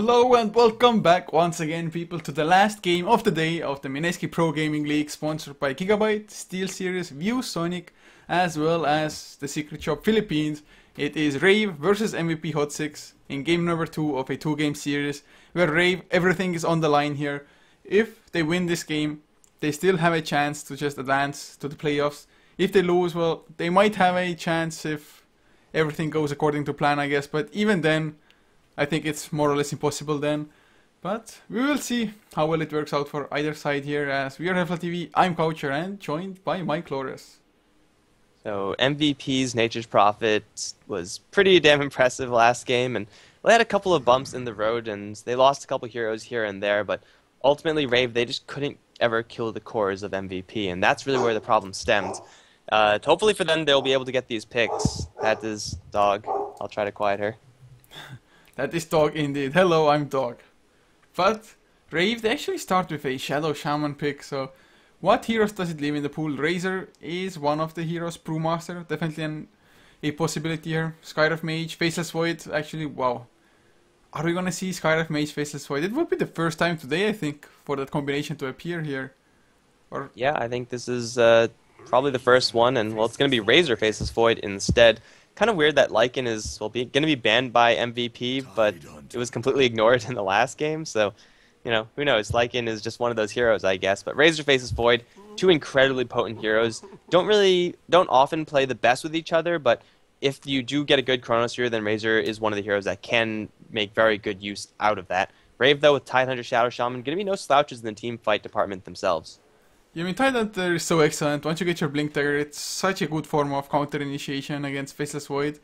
Hello and welcome back once again, people, to the last game of the day of the Mineski Pro Gaming League, sponsored by Gigabyte, Steel Series, View Sonic, as well as the Secret Shop Philippines. It is Rave versus MVP.HOT6 in game number 2 of a 2-game series, where Rave, everything is on the line here. If they win this game, they still have a chance to just advance to the playoffs. If they lose, well, they might have a chance if everything goes according to plan, I guess, but even then, I think it's more or less impossible then. But we will see how well it works out for either side here, as we are HeflaTV. I'm Coucher and joined by Mike Flores. So MVP's Nature's Prophet was pretty damn impressive last game, and they had a couple of bumps in the road, and they lost a couple heroes here and there, but ultimately Rave, they just couldn't ever kill the cores of MVP, and that's really where the problem stemmed. Hopefully for them, they'll be able to get these picks. That is Dog. I'll try to quiet her. That is Dog indeed. Hello, I'm Dog. But Rave, they actually start with a Shadow Shaman pick, so what heroes does it leave in the pool? Razor is one of the heroes, Brewmaster, definitely a possibility here. Skyref Mage, Faceless Void, actually, wow. Are we gonna see Skyref Mage, Faceless Void? It would be the first time today, I think, for that combination to appear here. Or yeah, I think this is probably the first one, and well, it's gonna be Razor Faceless Void instead. Kind of weird that Lycan is going to be banned by MVP, but it was completely ignored in the last game. So, you know, who knows? Lycan is just one of those heroes, I guess. But Razor Faceless Void, two incredibly potent heroes. Don't often play the best with each other, but if you do get a good Chronosphere, then Razor is one of the heroes that can make very good use out of that. Rave, though, with Tidehunter Shadow Shaman, going to be no slouches in the team fight department themselves. yeah, I mean, Tidehunter is so excellent. Once you get your Blink Dagger, it's such a good form of counter initiation against Faceless Void.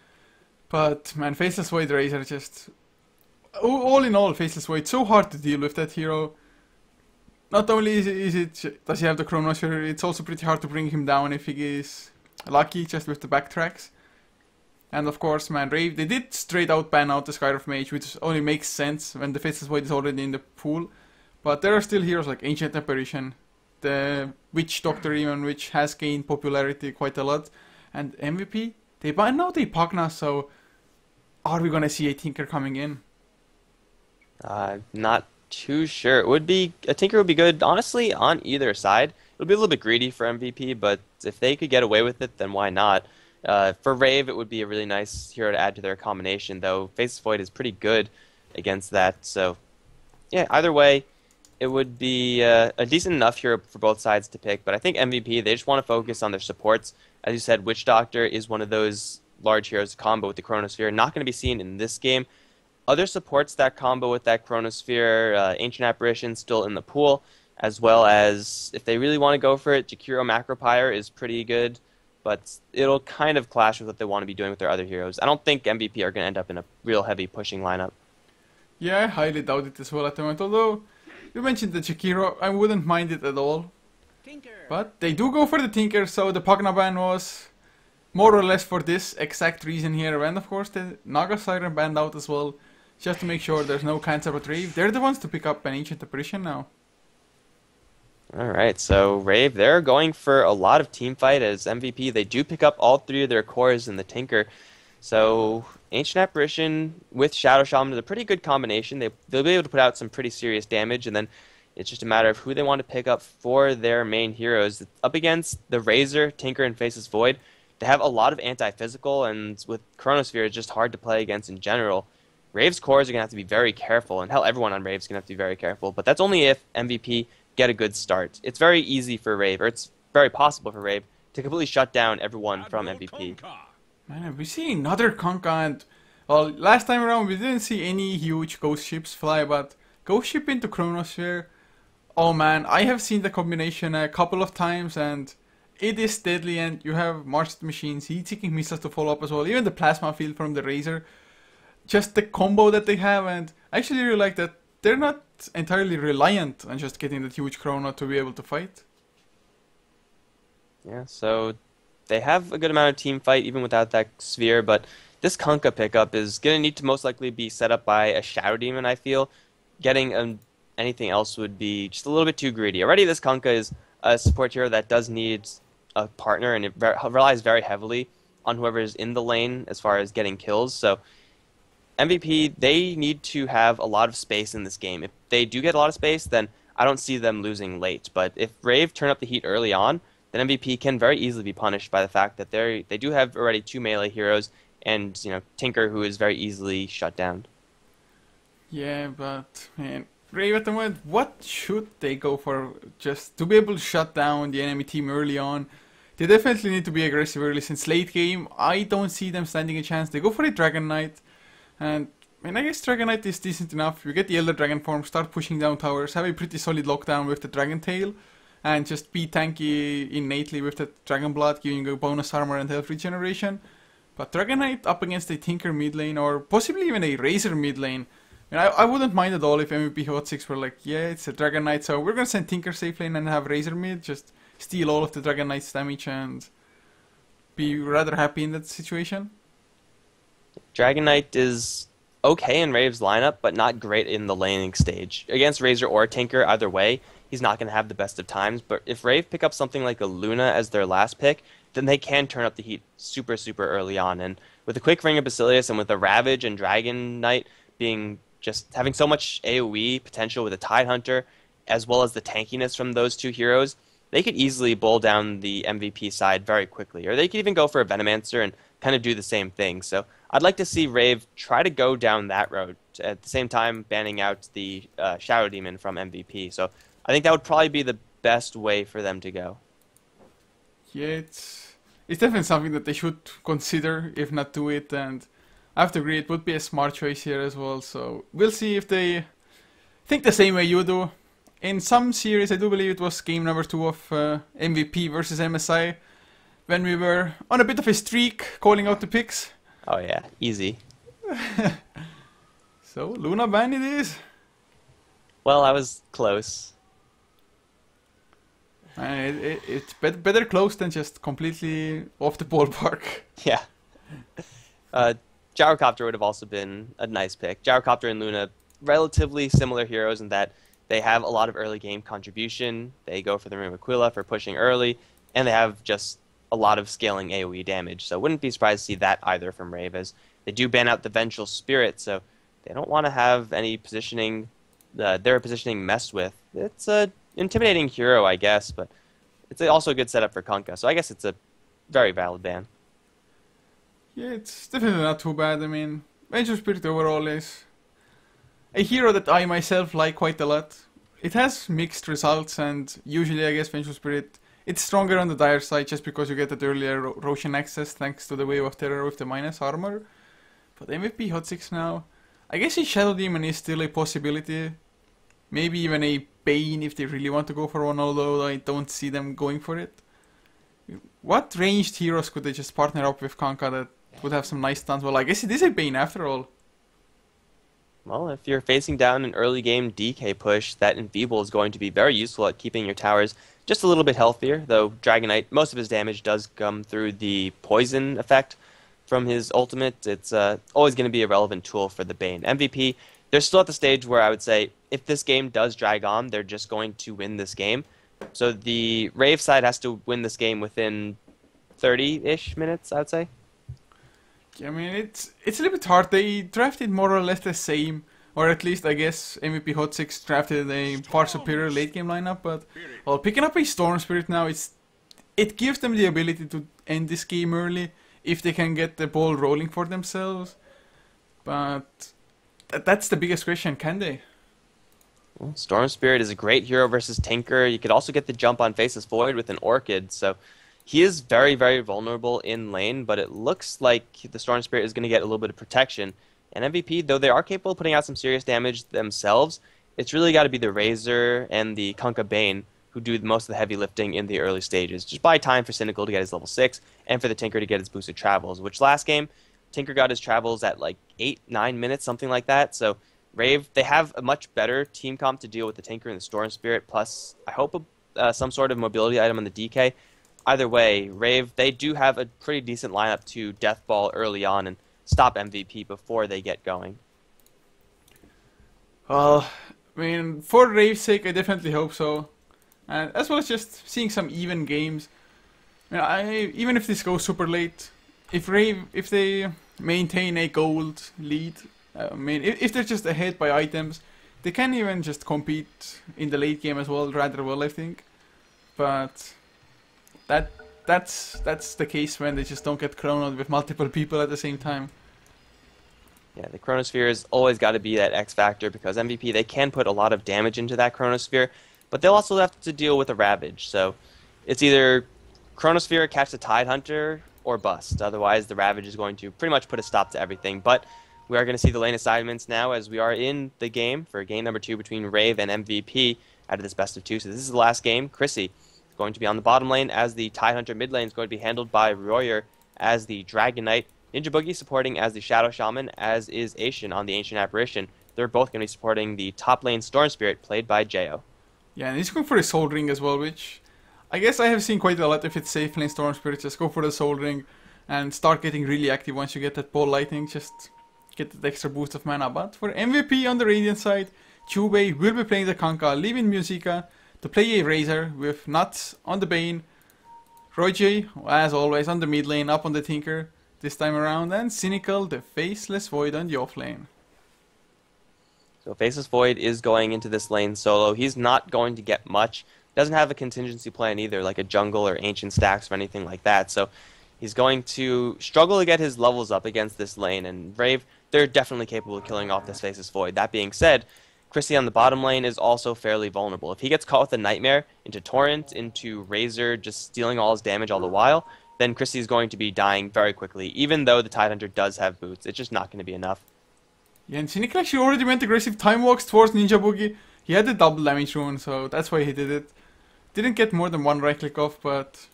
But man, Faceless Void Razor just... all in all, Faceless Void, so hard to deal with that hero. Not only does he have the Chronosphere, it's also pretty hard to bring him down if he is lucky, just with the backtracks. And of course, man, Rave, they did straight out ban out the Skyref Mage, which only makes sense when the Faceless Void is already in the pool. But there are still heroes like Ancient Apparition, the Witch Doctor even, which has gained popularity quite a lot. And MVP, they ban out a Pugna, so are we gonna see a Tinker coming in? Not too sure. A Tinker would be good, honestly, on either side. It'll be a little bit greedy for MVP, but if they could get away with it, then why not? For Rave, it would be a really nice hero to add to their combination, though Faceless Void is pretty good against that. So, yeah, either way, it would be a decent enough hero for both sides to pick, but I think MVP, they just want to focus on their supports. As you said, Witch Doctor is one of those large heroes to combo with the Chronosphere. Not going to be seen in this game. Other supports that combo with that Chronosphere, Ancient Apparition still in the pool, as well as, if they really want to go for it, Jakiro Macropyre is pretty good, but it'll kind of clash with what they want to be doing with their other heroes. I don't think MVP are going to end up in a real heavy pushing lineup. Yeah, I highly doubt it as well at the moment, although you mentioned the Jakiro, I wouldn't mind it at all. Tinker. But they do go for the Tinker, so the Pugna ban was more or less for this exact reason here. And of course the Naga Siren banned out as well, just to make sure there's no cancer but Rave. They're the ones to pick up an Ancient Apparition now. Alright, so Rave, they're going for a lot of team fight as MVP. They do pick up all three of their cores in the Tinker. So Ancient Apparition with Shadow Shaman is a pretty good combination. They'll be able to put out some pretty serious damage, and then it's just a matter of who they want to pick up for their main heroes. Up against the Razor, Tinker, and Faceless Void, they have a lot of anti-physical, and with Chronosphere, it's just hard to play against in general. Rave's cores are going to have to be very careful, and hell, everyone on Rave's going to have to be very careful, but that's only if MVP get a good start. It's very easy for Rave, or it's very possible for Rave, to completely shut down everyone from MVP. Man, we see another Conka, and well, last time around we didn't see any huge ghost ships fly, but ghost ship into Chronosphere, oh man, I have seen the combination a couple of times and it is deadly, and you have Marched Machines, heat-seeking missiles to follow up as well, even the plasma field from the Razor, just the combo that they have. And I actually really like that they're not entirely reliant on just getting that huge Chrono to be able to fight. Yeah, so they have a good amount of team fight even without that sphere, but this Kunkka pickup is going to need to most likely be set up by a Shadow Demon, I feel. Getting anything else would be just a little bit too greedy. Already this Kunkka is a support hero that does need a partner, and it relies very heavily on whoever is in the lane as far as getting kills, so MVP, they need to have a lot of space in this game. If they do get a lot of space, then I don't see them losing late. But if Rave turn up the heat early on, then MVP can very easily be punished by the fact that they do have already 2 melee heroes and Tinker, who is very easily shut down. Yeah, but man, Rave at the moment, what should they go for just to be able to shut down the enemy team early on? They definitely need to be aggressive early since late game. I don't see them standing a chance. They go for a Dragon Knight, and I mean, I guess Dragon Knight is decent enough. You get the Elder Dragon form, start pushing down towers, have a pretty solid lockdown with the Dragon Tail, and just be tanky innately with the Dragon Blood, giving you bonus armor and health regeneration. But Dragon Knight up against a Tinker mid lane, or possibly even a Razor mid lane, and I wouldn't mind at all if MVP.HOT6 were like, yeah, it's a Dragon Knight, so we're gonna send Tinker safe lane and have Razor mid, just steal all of the Dragon Knight's damage and be rather happy in that situation. Dragon Knight is okay in Rave's lineup, but not great in the laning stage. Against Razor or Tinker, either way, he's not going to have the best of times. But if Rave pick up something like a Luna as their last pick, then they can turn up the heat super, super early on. And with a quick Ring of Basilius and with a Ravage and Dragon Knight being just having so much AoE potential with a Tidehunter, as well as the tankiness from those two heroes, they could easily bowl down the MVP side very quickly. Or they could even go for a Venomancer and kind of do the same thing. So I'd like to see Rave try to go down that road, at the same time banning out the Shadow Demon from MVP. So I think that would probably be the best way for them to go. Yeah, it's definitely something that they should consider, if not do it, and I have to agree it would be a smart choice here as well. So we'll see if they think the same way you do. In some series, I do believe it was game number 2 of MVP versus MSI, when we were on a bit of a streak calling out the picks. Oh yeah, easy. So, Luna ban it is. Well, I was close. It's better close than just completely off the ballpark. Yeah. Gyrocopter would have also been a nice pick. Gyrocopter and Luna, relatively similar heroes in that they have a lot of early game contribution. They go for the Ring of Aquila for pushing early, and they have just a lot of scaling AoE damage. So wouldn't be surprised to see that either from Rave, as they do ban out the Vengeful Spirit, so they don't want to have any positioning, their positioning messed with. It's a intimidating hero, I guess, but it's also a good setup for Kunkka, so I guess it's a very valid ban. Yeah, it's definitely not too bad. I mean, Vengeful Spirit overall is a hero that I myself like quite a lot. It has mixed results, and usually I guess Vengeful Spirit, it's stronger on the dire side just because you get that earlier Roshan access thanks to the Wave of Terror with the minus armor. But MVP.HOT6 now, I guess a Shadow Demon is still a possibility. Maybe even a Bane if they really want to go for one, although I don't see them going for it. What ranged heroes could they just partner up with Kunkka that would have some nice stuns? Well, I guess it is a Bane after all. Well, if you're facing down an early game DK push, that Enfeeble is going to be very useful at keeping your towers just a little bit healthier, though Dragon Knight, most of his damage does come through the poison effect from his ultimate. It's always going to be a relevant tool for the Bane. MVP, they're still at the stage where I would say if this game does drag on, they're just going to win this game. So the Rave side has to win this game within 30-ish minutes, I would say. I mean, it's a little bit hard. They drafted more or less the same, or at least I guess MVP.HOT6 drafted a far superior late game lineup. But well, picking up a Storm Spirit now, it gives them the ability to end this game early if they can get the ball rolling for themselves. But that's the biggest question: can they? Well, Storm Spirit is a great hero versus Tinker. You could also get the jump on Faceless Void with an Orchid, so he is very, very vulnerable in lane, but it looks like the Storm Spirit is going to get a little bit of protection. And MVP, though they are capable of putting out some serious damage themselves, it's really got to be the Razor and the Kunkka Bane who do most of the heavy lifting in the early stages. Just buy time for Cynical to get his level 6, and for the Tinker to get his boosted travels, which last game, Tinker got his travels at like 8-9 minutes, something like that. So Rave, they have a much better team comp to deal with the Tinker and the Storm Spirit, plus I hope some sort of mobility item on the DK. Either way, Rave, they do have a pretty decent lineup to Deathball early on and stop MVP before they get going. Well, I mean, for Rave's sake, I definitely hope so. And as well as just seeing some even games. Even if this goes super late, if they maintain a gold lead, I mean, if they're just ahead by items, they can even just compete in the late game as well, rather well, I think. But that's the case when they just don't get chronoed with multiple people at the same time. Yeah, the Chronosphere has always got to be that X factor because MVP, they can put a lot of damage into that Chronosphere, but they'll also have to deal with a Ravage. So it's either Chronosphere catch the Tidehunter or bust. Otherwise, the Ravage is going to pretty much put a stop to everything. But we are going to see the lane assignments now as we are in the game for game number 2 between Rave and MVP out of this best of 2. So this is the last game. Chrissy is going to be on the bottom lane as the Tidehunter mid lane is going to be handled by Royer as the Dragon Knight. Ninja Boogie supporting as the Shadow Shaman, as is Asian on the Ancient Apparition. They're both going to be supporting the top lane Storm Spirit, played by Jo. Yeah, and he's going for a Soul Ring as well, which I guess I have seen quite a lot. If it's safe lane Storm Spirit, just go for the Soul Ring and start getting really active once you get that ball lightning. Just get that extra boost of mana. But for MVP on the Radiant side, Chubei will be playing the Kanka, leaving Musica to play a Razor with Nuts on the Bane, Roji, as always, on the mid lane, up on the Tinker this time around, and Cynical, the Faceless Void on the off lane. So Faceless Void is going into this lane solo. He's not going to get much. Doesn't have a contingency plan either, like a jungle or ancient stacks or anything like that. So he's going to struggle to get his levels up against this lane. And Rave, they're definitely capable of killing off this Faceless Void. That being said, Chrissy on the bottom lane is also fairly vulnerable. If he gets caught with a Nightmare into Torrent, into Razor, just stealing all his damage all the while, then Chrissy is going to be dying very quickly, even though the Tidehunter does have boots. It's just not going to be enough. Yeah, and Cynical actually already went aggressive time walks towards Ninja Boogie. He had the double damage rune, so that's why he did it. Didn't get more than one right click off, but...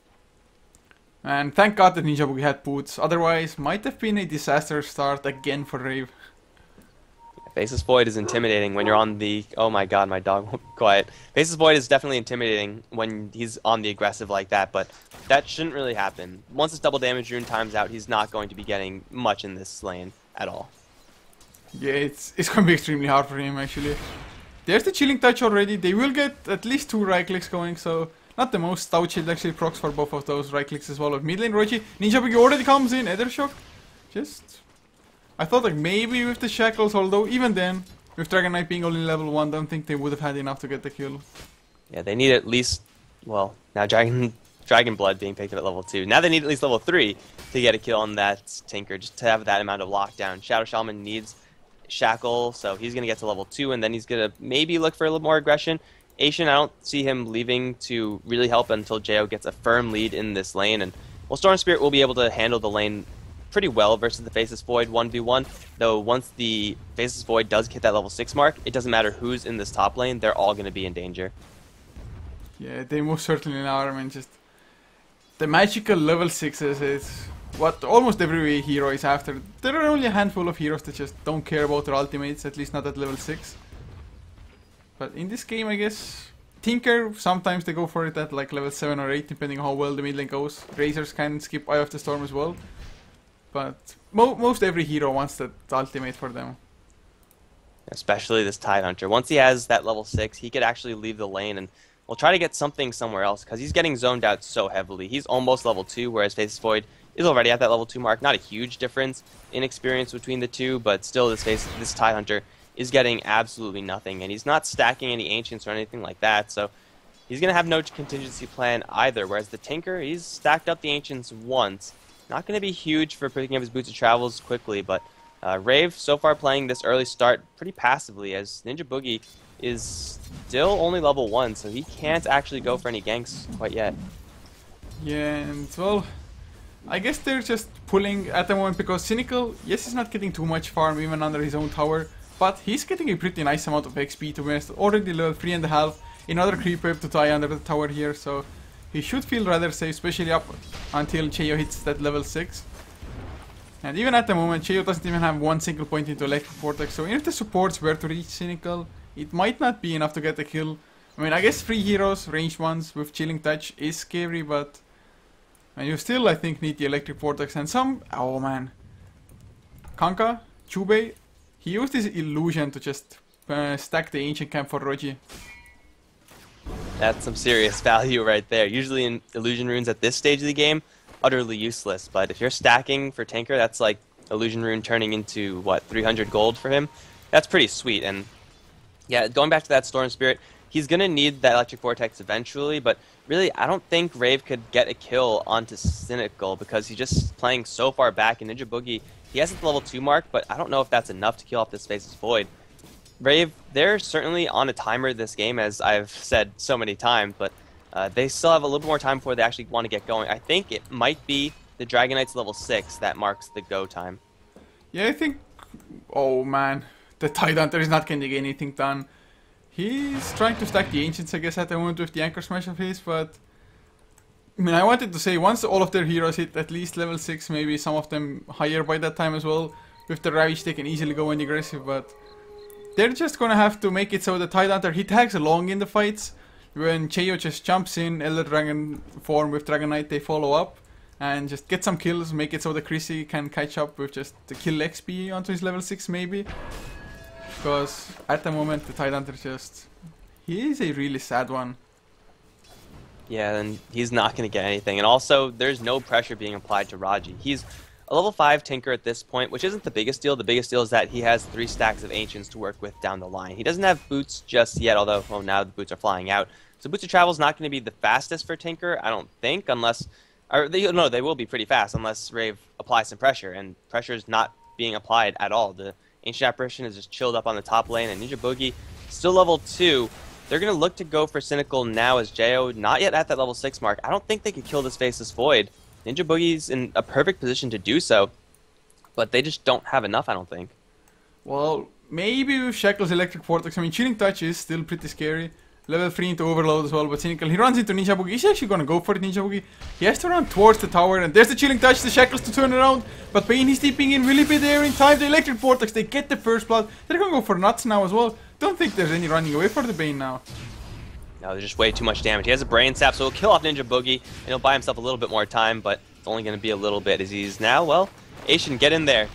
And thank God that Ninja Boogie had boots. Otherwise, might have been a disaster start again for Rave. Faceless Void is intimidating when you're on the... Oh my god, my dog won't be quiet. Faceless Void is definitely intimidating when he's on the aggressive like that, but that shouldn't really happen. Once his double damage rune times out, he's not going to be getting much in this lane at all. Yeah, it's going to be extremely hard for him, actually. There's the Chilling Touch already. They will get at least 2 right clicks going, so not the most. Stout Shield actually procs for both of those right clicks as well. But mid lane, Rochi, Ninja Boogie already comes in. Ether Shock. Just... I thought like maybe with the Shackles, although even then, with Dragon Knight being only level 1, don't think they would have had enough to get the kill. Yeah, they need at least... Well, now Dragon Blood being picked up at level 2. Now they need at least level 3 to get a kill on that Tinker, just to have that amount of lockdown. Shadow Shaman needs Shackle, so he's going to get to level 2, and then he's going to maybe look for a little more aggression. Asian, I don't see him leaving to really help until Jo gets a firm lead in this lane, and well, Storm Spirit will be able to handle the lane pretty well versus the Faceless Void 1v1, though once the Faceless Void does hit that level 6 mark, it doesn't matter who's in this top lane, they're all going to be in danger. Yeah, they most certainly are. I mean, just the magical level 6s is what almost every hero is after. There are only a handful of heroes that just don't care about their ultimates, at least not at level 6. But in this game, I guess, Tinker, sometimes they go for it at like level 7 or 8, depending on how well the mid lane goes. Razors can skip Eye of the Storm as well. But most every hero wants that ultimate for them. Especially this Tidehunter. Once he has that level 6, he could actually leave the lane and we'll try to get something somewhere else because he's getting zoned out so heavily. He's almost level 2, whereas Faceless Void is already at that level 2 mark. Not a huge difference in experience between the two, but still this Tidehunter is getting absolutely nothing, and he's not stacking any Ancients or anything like that, so he's going to have no contingency plan either, whereas the Tinker, he's stacked up the Ancients once. Not going to be huge for picking up his Boots of Travels quickly, but Rave so far playing this early start pretty passively, as Ninja Boogie is still only level 1, so he can't actually go for any ganks quite yet. Yeah, and well, I guess they're just pulling at the moment because Cynical, yes, he's not getting too much farm even under his own tower, but he's getting a pretty nice amount of XP to be honest. Already level 3.5, another creep wave to tie under the tower here, so he should feel rather safe, especially up until Cheo hits that level 6. And even at the moment, Cheo doesn't even have one single point into Electric Vortex, so even if the supports were to reach Cynical, it might not be enough to get the kill. I mean, I guess 3 heroes, ranged ones, with Chilling Touch is scary, but and you still, I think, need the Electric Vortex and some... Oh man. Kanka, Chubei, he used his illusion to just stack the Ancient Camp for Roji. That's some serious value right there. Usually in illusion runes at this stage of the game, utterly useless. But if you're stacking for Tinker, that's like Illusion Rune turning into, what, 300 gold for him? That's pretty sweet. And yeah, going back to that Storm Spirit, he's going to need that Electric Vortex eventually, but really, I don't think Rave could get a kill onto Cynical because he's just playing so far back, and Ninja Boogie, he has at the level 2 mark, but I don't know if that's enough to kill off this Faceless Void. Rave, they're certainly on a timer this game, as I've said so many times, but they still have a little bit more time before they actually want to get going. I think it might be the Dragon Knight's level 6 that marks the go time. Yeah, I think... Oh, man. The Tidehunter is not going to get anything done. He's trying to stack the Ancients, I guess, at the moment with the Anchor Smash of his, but... I mean, I wanted to say, once all of their heroes hit at least level 6, maybe some of them higher by that time as well, with the Ravage they can easily go in aggressive, but... They're just gonna have to make it so the Tidehunter, he tags along in the fights. When Cheo just jumps in, Elder Dragon form with Dragon Knight, they follow up. And just get some kills, make it so the Chrissy can catch up with just the kill XP onto his level 6 maybe. Because at the moment the Tidehunter just... He is a really sad one. Yeah, and he's not going to get anything. And also, there's no pressure being applied to Raji. He's a level 5 Tinker at this point, which isn't the biggest deal. The biggest deal is that he has 3 stacks of Ancients to work with down the line. He doesn't have boots just yet, although, well, now the boots are flying out. So Boots of Travel is not going to be the fastest for Tinker, I don't think, unless... Or no, they will be pretty fast unless Rave applies some pressure, and pressure is not being applied at all. The Ancient Apparition is just chilled up on the top lane, and Ninja Boogie, still level 2. They're going to look to go for Cynical now as Jo, not yet at that level 6 mark. I don't think they could kill this Faceless Void. Ninja Boogie's in a perfect position to do so, but they just don't have enough, I don't think. Well, maybe with Shackle's Electric Vortex. I mean, Chilling Touch is still pretty scary. Level 3 into Overload as well, but Cynical, he runs into Ninja Boogie. He's actually gonna go for it, Ninja Boogie. He has to run towards the tower, and there's the Chilling Touch, the Shackles to turn around. But Bane, he's deeping in, will he be there in time? The Electric Vortex, they get the first blood. They're gonna go for Nuts now as well. Don't think there's any running away for the Bane now. No, there's just way too much damage. He has a Brain Sap, so he'll kill off Ninja Boogie, and he'll buy himself a little bit more time, but it's only gonna be a little bit as he's now, well, Asian, get in there.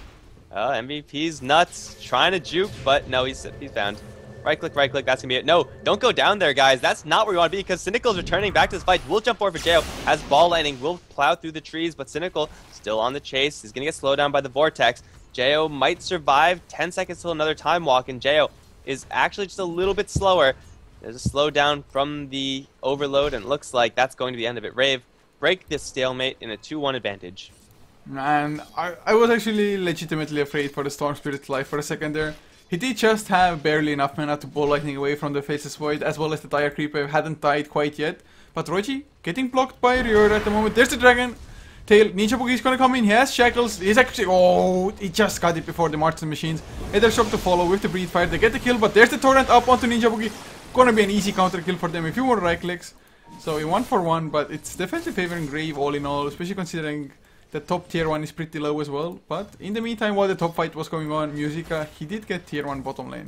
MVP's Nuts, trying to juke, but no, he's found. Right click, that's gonna be it. No, don't go down there, guys. That's not where we want to be because Cynical's returning back to this fight. We'll jump forward for Jo as ball lightning will plow through the trees, but Cynical still on the chase. He's gonna get slowed down by the Vortex. Jo might survive. 10 seconds till another time walk, and Jo is actually just a little bit slower. There's a slowdown from the Overload, and it looks like that's going to be the end of it. Rave break this stalemate in a 2-1 advantage. And I was actually legitimately afraid for the Storm Spirit's life for a second there. He did just have barely enough mana to ball lightning away from the Faceless Void, as well as the Dire Creeper hadn't died quite yet. But Roji getting blocked by Rior at the moment. There's the Dragon Tail. Ninja Boogie is gonna come in. He has Shackles. He's actually... Oh, he just got it before the Martian Machines. Ether Shock to follow with the Breed Fire. They get the kill, but there's the Torrent up onto Ninja Boogie. Gonna be an easy counter kill for them. A few more right clicks. So a 1-for-1, but it's definitely favoring Rave all in all, especially considering the top tier 1 is pretty low as well. But in the meantime, while the top fight was going on, Musica, he did get tier 1 bottom lane.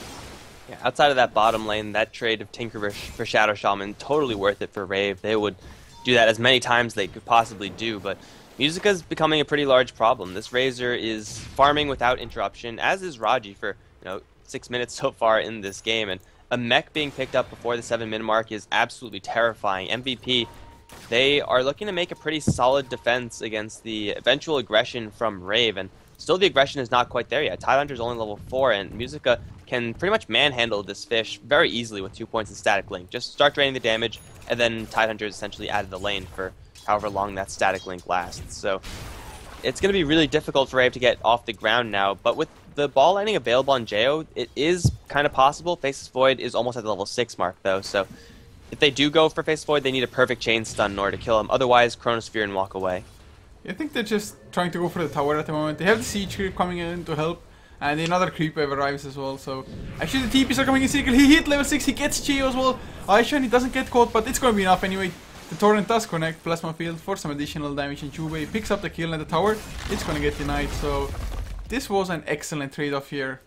Yeah, outside of that bottom lane, that trade of Tinker for Shadow Shaman, totally worth it for Rave. They would do that as many times they could possibly do, but Musica's becoming a pretty large problem. This Razor is farming without interruption, as is Raji for 6 minutes so far in this game, and a mech being picked up before the 7-min mark is absolutely terrifying. MVP, they are looking to make a pretty solid defense against the eventual aggression from Rave, and still the aggression is not quite there yet. Tidehunter's only level 4, and Musica can pretty much manhandle this fish very easily with 2 points in Static Link. Just start draining the damage, and then Tidehunter is essentially out of the lane for however long that Static Link lasts. So it's going to be really difficult for Rave to get off the ground now, but with the ball lightning available on Jo, it is kind of possible. Faceless Void is almost at the level 6 mark, though, so if they do go for Faceless Void, they need a perfect chain stun in order to kill him. Otherwise, Chronosphere and walk away. I think they're just trying to go for the tower at the moment. They have the Siege Creep coming in to help, and another Creep Wave arrives as well. So actually the TPs are coming in circle. He hit level 6, he gets Cheo as well. Aishan, he doesn't get caught, but it's going to be enough anyway. The Torrent does connect Plasma Field for some additional damage, and Chubei picks up the kill at the tower. It's going to get denied, so this was an excellent trade-off here.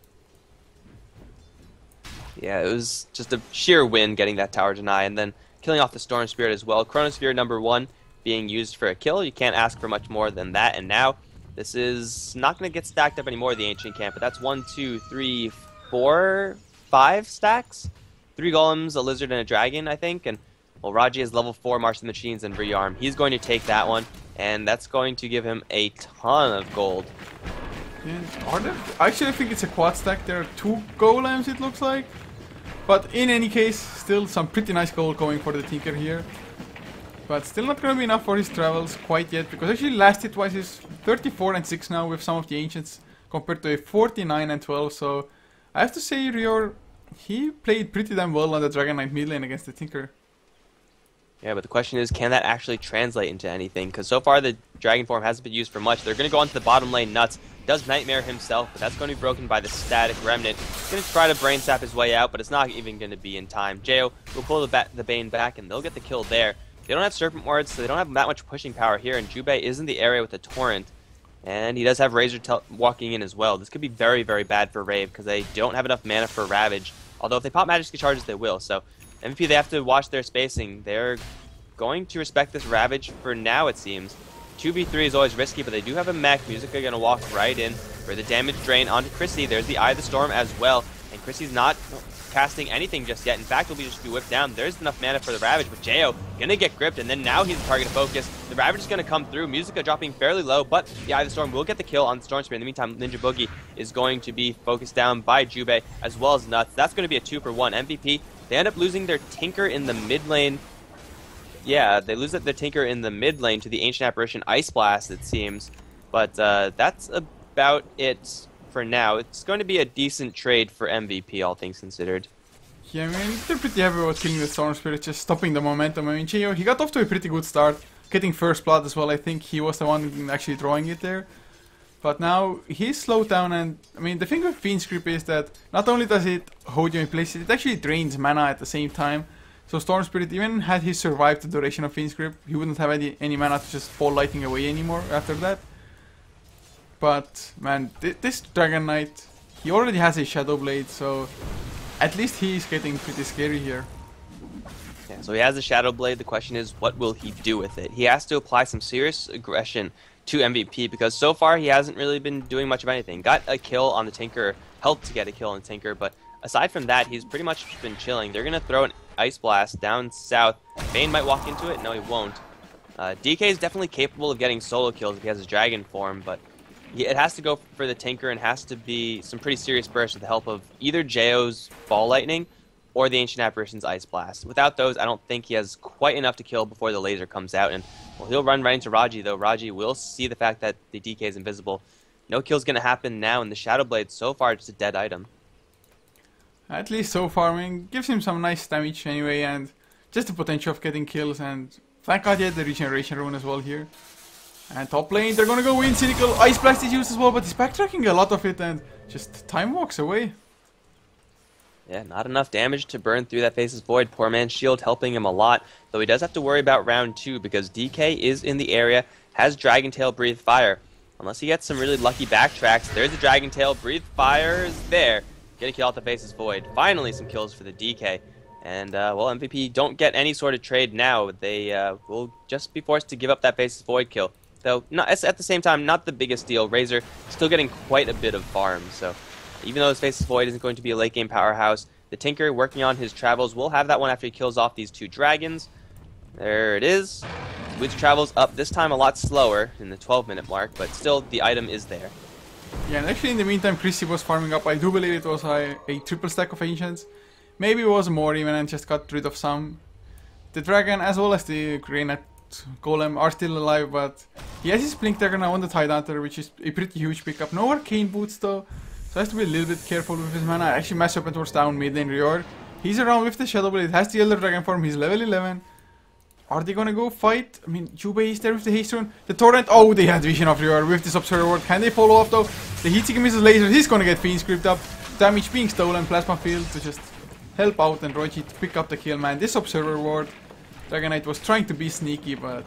Yeah, it was just a sheer win getting that tower deny, and then killing off the Storm Spirit as well. Chronosphere number 1 being used for a kill. You can't ask for much more than that, and now this is not going to get stacked up anymore, the Ancient Camp, but that's 1, 2, 3, 4, 5 stacks? 3 Golems, a Lizard, and a Dragon, I think, and well, Raji has level 4 Martian Machines and Rearm. He's going to take that one, and that's going to give him a ton of gold. Actually, I think it's a quad stack. There are 2 golems, it looks like. But in any case, still some pretty nice gold going for the Tinker here. But still not going to be enough for his travels quite yet, because actually last hit was his 34 and 6 now with some of the Ancients compared to a 49 and 12. So I have to say, Rior, he played pretty damn well on the Dragon Knight mid lane against the Tinker. Yeah, but the question is, can that actually translate into anything? Because so far the Dragon form hasn't been used for much. They're going to go onto the bottom lane nuts. Does Nightmare himself, but that's going to be broken by the Static Remnant. He's going to try to Brain Sap his way out, but it's not even going to be in time. Jo will pull the Bane back, and they'll get the kill there. They don't have Serpent Wards, so they don't have that much pushing power here, and Jubei is in the area with the Torrent. And he does have Razor walking in as well. This could be very, very bad for Rave, because they don't have enough mana for Ravage. Although if they pop Magic Charges, they will. So MVP, they have to watch their spacing. They're going to respect this Ravage for now, it seems. 2v3 is always risky, but they do have a mech. Musica going to walk right in for the damage drain onto Chrissy. There's the Eye of the Storm as well. And Chrissy's not casting anything just yet. In fact, he'll just be whipped down. There's enough mana for the Ravage, but Jo going to get gripped, and then now he's the target of focus. The Ravage is going to come through. Musica dropping fairly low, but the Eye of the Storm will get the kill on the Storm Spear. In the meantime, Ninja Boogie is going to be focused down by Jubei as well as Nuts. That's going to be a 2-for-1. MVP, they end up losing their Tinker in the mid lane. Yeah, they lose their Tinker in the mid lane to the Ancient Apparition Ice Blast, it seems. But that's about it for now. It's going to be a decent trade for MVP, all things considered. Yeah, I mean, they're pretty happy about killing the Storm Spirit, just stopping the momentum. I mean, Jo, he got off to a pretty good start, getting first blood as well. I think he was the one actually drawing it there. But now he's slowed down, and I mean, the thing with Fiend's Grip is that not only does it hold you in place, it actually drains mana at the same time. So Storm Spirit, even had he survived the duration of Fiend's Grip, he wouldn't have any mana to just fall lighting away anymore after that. But man, this Dragon Knight, he already has a Shadow Blade, so at least he's getting pretty scary here. Yeah, so he has a Shadow Blade. The question is, what will he do with it? He has to apply some serious aggression to MVP, because so far he hasn't really been doing much of anything. Got a kill on the Tinker, helped to get a kill on the Tinker, but aside from that, he's pretty much been chilling. They're going to throw an Ice Blast down south. Bane might walk into it. No, he won't. DK is definitely capable of getting solo kills if he has his Dragon form, but it has to go for the Tinker and has to be some pretty serious bursts with the help of either Jo's Ball Lightning or the Ancient Apparition's Ice Blast. Without those, I don't think he has quite enough to kill before the laser comes out. And well, he'll run right into Raji, though. Raji will see the fact that the DK is invisible. No kill's going to happen now, and the Shadow Blade, so far, just a dead item. At least so far, I mean, gives him some nice damage anyway, and just the potential of getting kills, and thank god he had the regeneration rune as well here. And top lane, they're gonna go in, Cynical, Ice Blast is used as well, but he's backtracking a lot of it, and just time walks away. Yeah, not enough damage to burn through that Faceless Void. Poor man's shield helping him a lot, though he does have to worry about round 2, because DK is in the area, has Dragon Tail Breathe Fire. Unless he gets some really lucky backtracks, there's the Dragon Tail Breathe Fire is there. Get a kill out the Faceless Void. Finally some kills for the DK. And, well, MVP don't get any sort of trade now. They will just be forced to give up that Faceless Void kill. Though, at the same time, not the biggest deal. Razor still getting quite a bit of farm. So, even though his Faceless Void isn't going to be a late game powerhouse, the Tinker working on his travels will have that one after he kills off these 2 dragons. There it is. Which travels up this time a lot slower in the 12-minute mark, but still the item is there. Yeah, and actually in the meantime, Chrissy was farming up. I do believe it was a triple stack of Ancients. Maybe it was more even, and just got rid of some. The Dragon as well as the Granite Golem are still alive, but he has his Blink Dagger now on the Tidehunter, which is a pretty huge pickup. No Arcane Boots though, so has to be a little bit careful with his mana. Actually, Mass Serpent towards down mid lane Rior. He's around with the Shadow Blade, has the Elder Dragon form, he's level 11. Are they gonna go fight? I mean, Jubei is there with the Haste Rune. The Torrent, oh, they had vision of Rior with this Observer Ward. Can they follow off though? The Heatseeker misses lasers, he's gonna get Fiend Script up. Damage being stolen, Plasma Field to just help out, and Roichi to pick up the kill, man. This Observer Ward, Dragon Knight was trying to be sneaky, but...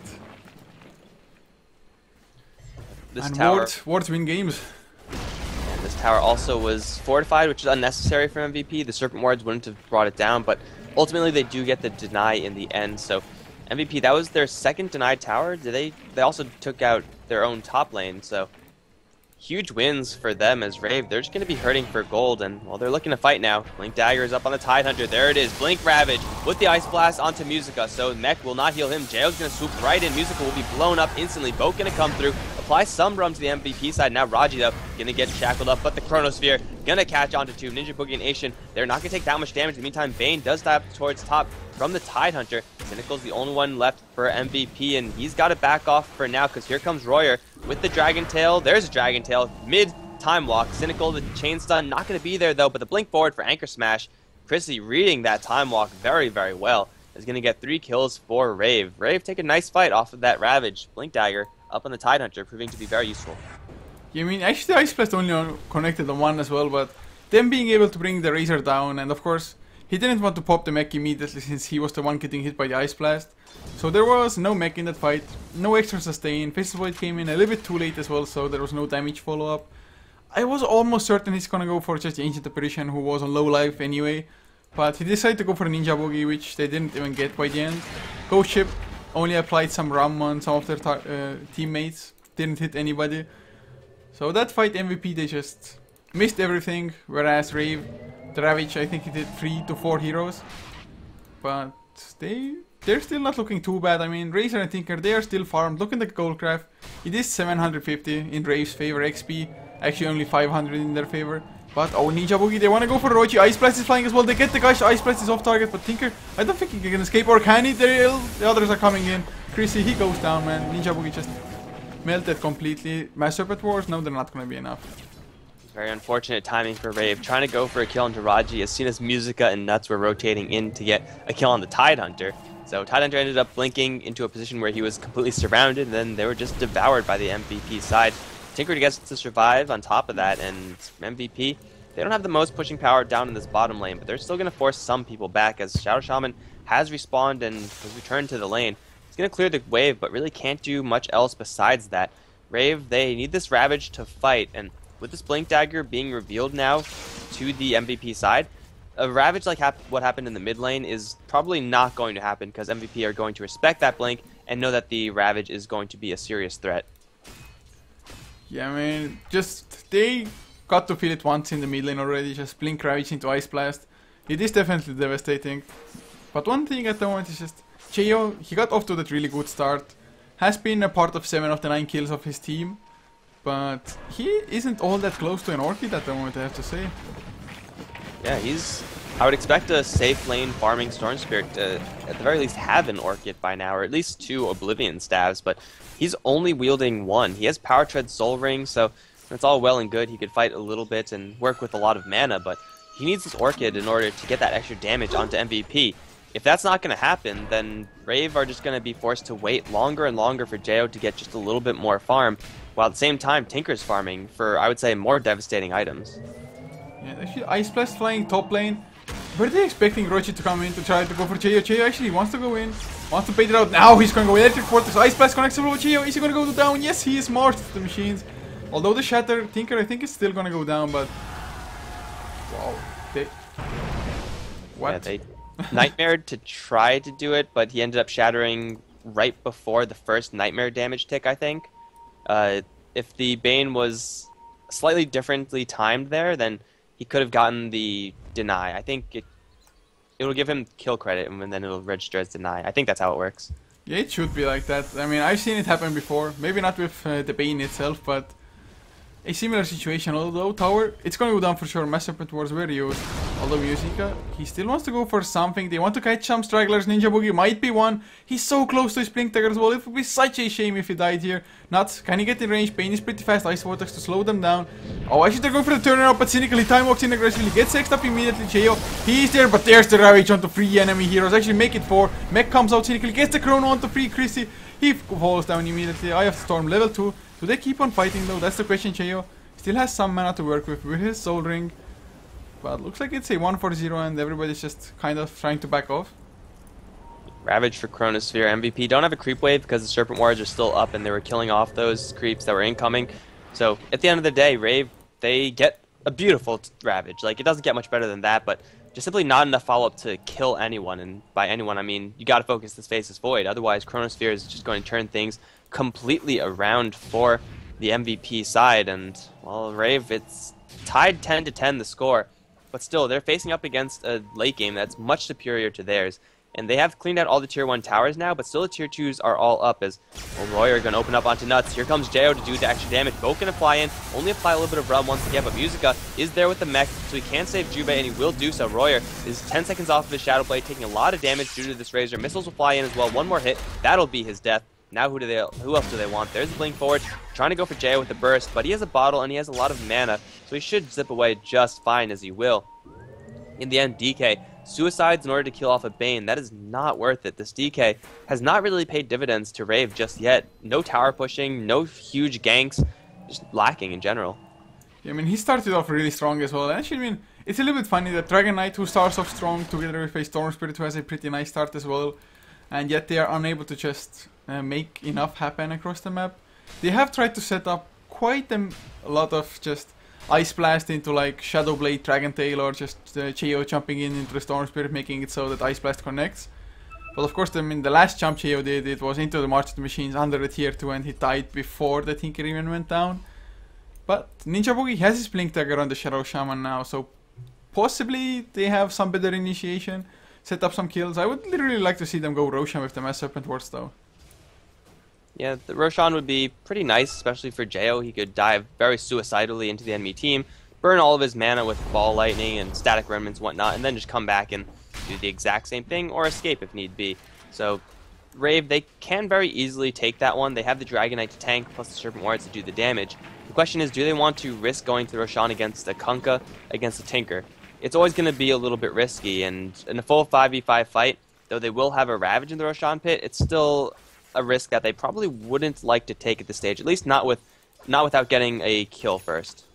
This and tower... wards win games. And this tower also was fortified, which is unnecessary for MVP. The Serpent Wards wouldn't have brought it down, but ultimately they do get the deny in the end, so... MVP, that was their second denied tower. They also took out their own top lane, so huge wins for them as Rave. They're just going to be hurting for gold, and well, they're looking to fight now. Blink Dagger is up on the Tidehunter. There it is. Blink Ravage with the Ice Blast onto Musica, so Mech will not heal him. Jail's going to swoop right in. Musica will be blown up instantly. Both going to come through. apply some roam to the MVP side. Now Raji, though, going to get shackled up, but the Chronosphere going to catch onto two. Ninja Boogie and Asian, they're not going to take that much damage. In the meantime, Bane does dive up towards top from the Tidehunter. Cynical's the only one left for MVP, and he's got to back off for now, because here comes Royer with the Dragon Tail. There's a Dragon Tail, mid-time walk. Cynical, the chain stun, not going to be there, though, but the blink forward for Anchor Smash. Chrissy reading that time walk very, very well. Is going to get 3 kills for Rave. Rave take a nice fight off of that Ravage. Blink Dagger up on the Tidehunter, proving to be very useful. Yeah, I mean, actually the Ice Blast only connected on one as well, but them being able to bring the Razor down, and of course, he didn't want to pop the mech immediately since he was the one getting hit by the Ice Blast. So there was no mech in that fight, no extra sustain. Faceless Void came in a little bit too late as well, so there was no damage follow-up. I was almost certain he's gonna go for just the Ancient Apparition, who was on low life anyway. But he decided to go for a Ninja Boogie, which they didn't even get by the end. Ghost Ship only applied some ram on some of their teammates, didn't hit anybody. So that fight MVP, they just missed everything, whereas Rave, the Ravage, I think he did 3 to 4 heroes. But they're still not looking too bad. I mean, Razor and Tinker, they are still farmed. Look at the Goldcraft. It is 750 in Rave's favor, XP, actually only 500 in their favor. But, oh, Ninja Boogie, they want to go for Rochi. Ice Blast is flying as well. They get the gush. Ice Blast is off target. But Tinker, I don't think he can escape. Or can he? The others are coming in. Chrissy, he goes down, man. Ninja Boogie just melted completely. Mass Serpent Wars? No, they're not going to be enough. Very unfortunate timing for Rave. Trying to go for a kill on Raji as soon as Musica and Nuts were rotating in to get a kill on the Tidehunter. So Tidehunter ended up blinking into a position where he was completely surrounded. And then they were just devoured by the MVP side. Tinker gets to survive on top of that, and MVP, they don't have the most pushing power down in this bottom lane, but they're still going to force some people back as Shadow Shaman has respawned and has returned to the lane. He's going to clear the wave, but really can't do much else besides that. Rave, they need this Ravage to fight, and with this Blink Dagger being revealed now to the MVP side, a Ravage like what happened in the mid lane is probably not going to happen, because MVP are going to respect that Blink and know that the Ravage is going to be a serious threat. Yeah, I mean, just they got to feel it once in the mid lane already. Just Blink Ravage into Ice Blast. It is definitely devastating. But one thing at the moment is just Cheo, he got off to that really good start. Has been a part of 7 of the 9 kills of his team. But he isn't all that close to an Orchid at the moment, I have to say. Yeah, I would expect a safe lane farming Storm Spirit to, at the very least, have an Orchid by now, or at least 2 Oblivion Stabs, but he's only wielding 1. He has Power Tread Soul Ring, so it's all well and good. He could fight a little bit and work with a lot of mana, but he needs this Orchid in order to get that extra damage onto MVP. If that's not going to happen, then Rave are just going to be forced to wait longer and longer for Jo to get just a little bit more farm, while at the same time Tinker's farming for, I would say, more devastating items. Yeah, actually, Ice Blast flying top lane. Were they expecting Rochi to come in to try to go for Cheo? Cheo actually wants to go in, wants to bait it out. Now he's going to go Electric Fortress. Ice Blast connects over Cheo. Is he going to go down? Yes, he is marched to the machines. Although the Shatter, Tinker, I think is still going to go down, but... Wow. What? Yeah, they nightmared to try to do it, but he ended up shattering right before the first Nightmare damage tick, I think. If the Bane was slightly differently timed there, then he could have gotten the deny. I think it'll give him kill credit, and then it'll register as deny. I think that's how it works. Yeah, it should be like that. I mean, I've seen it happen before. Maybe not with the Bane itself, but a similar situation. Although Tower, it's gonna go down for sure. Mass Serpent Wars were used. Although Musica, he still wants to go for something. They want to catch some stragglers. Ninja Boogie might be one. He's so close to his Blink Dagger as well. It would be such a shame if he died here. Nuts, can he get in range? Bane is pretty fast. Ice Vortex to slow them down. Oh, actually they're going for the turnaround, but cynically time walks in aggressively. Gets X'd up immediately. Cheo, he's there, but there's the Ravage onto 3 enemy heroes. Actually make it 4. Mech comes out cynically. Gets the Chrono onto 3. Chrissy, he falls down immediately. Eye of Storm level 2. Do they keep on fighting though? That's the question. Cheo still has some mana to work with his Soul Ring. But looks like it's a 1-4-0 and everybody's just kind of trying to back off. Ravage for Chronosphere. MVP don't have a creep wave because the Serpent Wards are still up and they were killing off those creeps that were incoming. So at the end of the day, Rave, they get a beautiful Ravage. Like, it doesn't get much better than that, but just simply not enough follow-up to kill anyone. And by anyone, I mean, you got to focus this Faceless Void. Otherwise, Chronosphere is just going to turn things completely around for the MVP side. And, well, Rave, it's tied 10-10 the score. But still, they're facing up against a late game that's much superior to theirs. And they have cleaned out all the tier 1 towers now, but still the tier 2s are all up as Royer going to open up onto Nuts. Here comes Jo to do the extra damage. Both going to fly in, only apply a little bit of run once again, but Musica is there with the mech, so he can save Jube, and he will do so. Royer is 10 seconds off of his Shadow Blade, taking a lot of damage due to this Razor. Missiles will fly in as well. One more hit, that'll be his death. Now who else do they want? There's the blink forward, trying to go for Jo with the burst, but he has a bottle and he has a lot of mana, so he should zip away just fine as he will. In the end, DK suicides in order to kill off a Bane. That is not worth it. This DK has not really paid dividends to Rave just yet. No tower pushing, no huge ganks, just lacking in general. Yeah, I mean, he started off really strong as well. Actually, I mean, it's a little bit funny that Dragon Knight, who starts off strong, together with a Storm Spirit, who has a pretty nice start as well, and yet they are unable to just make enough happen across the map. They have tried to set up quite a lot of just Ice Blast into like Shadow Blade, Dragon Tail, or just Cheo jumping in into the Storm Spirit, making it so that Ice Blast connects. But of course, I mean, the last jump Cheo did, it was into the March of the Machines under the tier 2, and he died before the Tinker even went down. But Ninja Boogie has his Blink Dagger on the Shadow Shaman now, so possibly they have some better initiation, set up some kills. I would literally like to see them go Roshan with the Mass Serpent Wards though. Yeah, the Roshan would be pretty nice, especially for Jo. He could dive very suicidally into the enemy team, burn all of his mana with Ball Lightning and Static Remnants and whatnot, and then just come back and do the exact same thing, or escape if need be. So, Rave, they can very easily take that one. They have the Dragon Knight to tank, plus the Serpent Wards to do the damage. The question is, do they want to risk going to the Roshan against the Kunkka, against the Tinker? It's always going to be a little bit risky, and in a full 5v5 fight, though they will have a Ravage in the Roshan pit, it's still a risk that they probably wouldn't like to take at this stage, at least not without getting a kill first.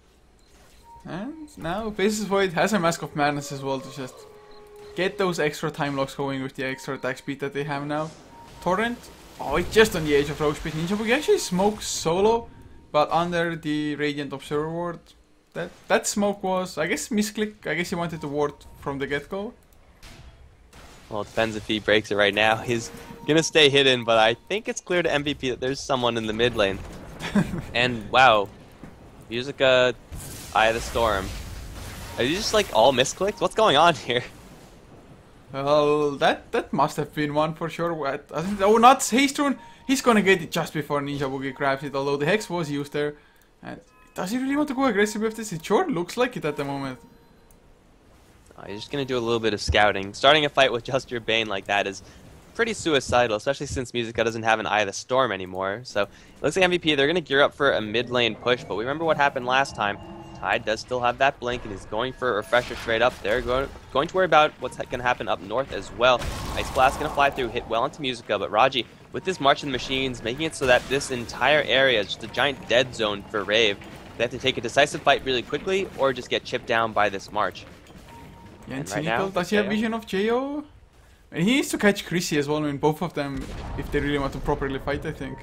And now Faceless Void has a Mask of Madness as well to just get those extra time locks going with the extra attack speed that they have now. Torrent, oh, it's just on the edge of Rogue Speed. Ninja Boogie actually smokes solo, but under the Radiant Observer ward. That smoke was, I guess, misclick. I guess he wanted to ward from the get-go. Well, it depends if he breaks it right now. He's gonna stay hidden, but I think it's clear to MVP that there's someone in the mid lane. And wow, Musica, Eye of the Storm. Are you just like all misclicked? What's going on here? Well, that must have been one for sure. Oh, not Haste Rune. He's gonna get it just before Ninja Boogie grabs it, although the Hex was used there. And does he really want to go aggressive with this? It sure looks like it at the moment. You're just going to do a little bit of scouting. Starting a fight with just your Bane like that is pretty suicidal, especially since Musica doesn't have an Eye of the Storm anymore. So it looks like MVP, they're going to gear up for a mid lane push, but we remember what happened last time. Tide does still have that blink and is going for a refresher straight up. They're going to worry about what's going to happen up north as well. Ice Blast going to fly through, hit well into Musica, but Raji, with this March of the Machines, making it so that this entire area is just a giant dead zone for Rave. They have to take a decisive fight really quickly or just get chipped down by this March. Yeah, and right now, does he have vision of Jo? And he needs to catch Chrissy as well, I mean, both of them, if they really want to properly fight, I think.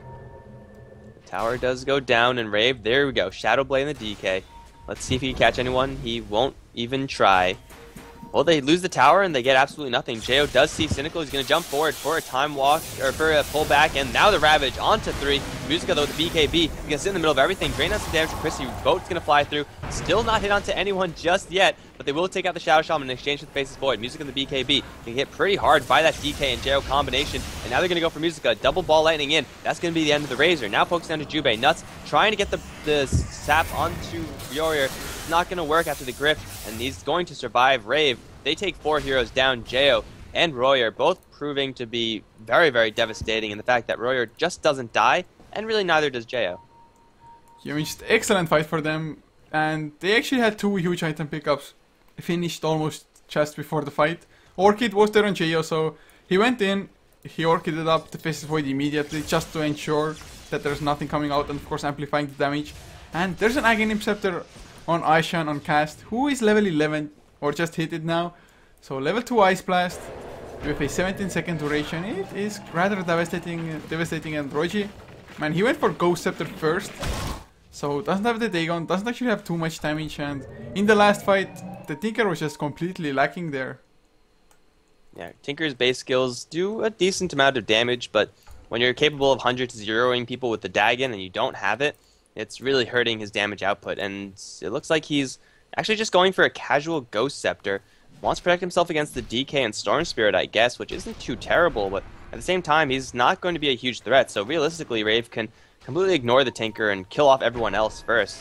The tower does go down, and Rave, there we go, Shadow Blade and the DK. Let's see if he can catch anyone. He won't even try. Well, they lose the tower, and they get absolutely nothing. Jo does see Cynical. He's going to jump forward for a time walk, or for a pullback, and now the Ravage onto 3. Musica, though, the BKB, he's going to sit in the middle of everything. Drain out some damage from Chrissy. Boat's going to fly through. Still not hit onto anyone just yet, but they will take out the Shadow Shaman in exchange for the Faceless Void. Musica and the BKB can get pretty hard by that DK and Jo combination, and now they're going to go for Musica. Double Ball Lightning in. That's going to be the end of the Razor. Now focus down to Jube. Nuts trying to get the sap onto Warrior. It's not going to work after the Grift, and he's going to survive. Rave, they take 4 heroes down. Jo and Royer both proving to be very, very devastating in the fact that Royer just doesn't die, and really neither does Jo. Yeah, I mean, just excellent fight for them, and they actually had 2 huge item pickups finished almost just before the fight. Orchid was there on Jo, so he went in, he Orchided up the Faceless Void immediately just to ensure that there's nothing coming out, and of course amplifying the damage. And there's an Aghanim Scepter on Aishan on cast, who is level 11, or just hit it now. So level 2 Ice Blast with a 17-second duration. It is rather devastating and Roji. Man, he went for Ghost Scepter first, so doesn't have the Dagon, doesn't actually have too much damage, and in the last fight, the Tinker was just completely lacking there. Yeah, Tinker's base skills do a decent amount of damage, but when you're capable of 100 to 0ing people with the Dagon and you don't have it, it's really hurting his damage output, and it looks like he's actually just going for a casual Ghost Scepter. wants to protect himself against the DK and Storm Spirit, I guess, which isn't too terrible, but at the same time, he's not going to be a huge threat, so realistically, Rave can completely ignore the Tinker and kill off everyone else first.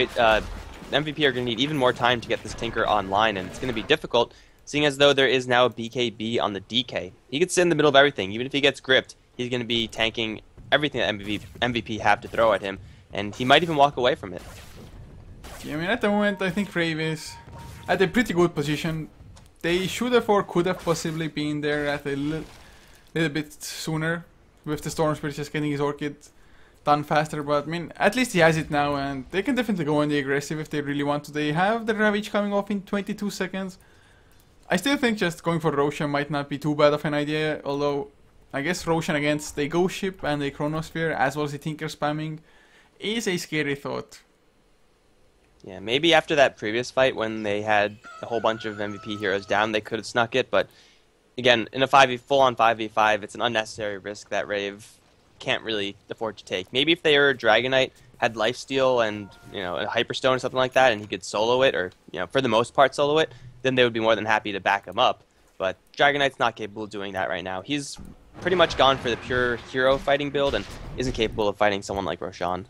MVP are going to need even more time to get this Tinker online, and it's going to be difficult, seeing as though there is now a BKB on the DK. He could sit in the middle of everything. Even if he gets gripped, he's going to be tanking everything that MVP have to throw at him, and he might even walk away from it. Yeah, I mean, at the moment, I think Rave is at a pretty good position. They should have or could have possibly been there at a little bit sooner, with the Storm Spirit just getting his Orchid done faster, but I mean, at least he has it now, and they can definitely go on the aggressive if they really want to. They have the Ravage coming off in 22 seconds. I still think just going for Roshan might not be too bad of an idea, although I guess Roshan against a Ghost Ship and a Chronosphere, as well as the Tinker spamming, is a scary thought. Yeah, maybe after that previous fight when they had a whole bunch of MVP heroes down, they could have snuck it, but again, in a full-on 5v5, it's an unnecessary risk that Rave can't really afford to take. Maybe if they were a Dragonite, had lifesteal and, you know, a Hyperstone or something like that, and he could solo it, or, you know, for the most part solo it, then they would be more than happy to back him up. But Dragonite's not capable of doing that right now. He's pretty much gone for the pure hero fighting build and isn't capable of fighting someone like Roshan.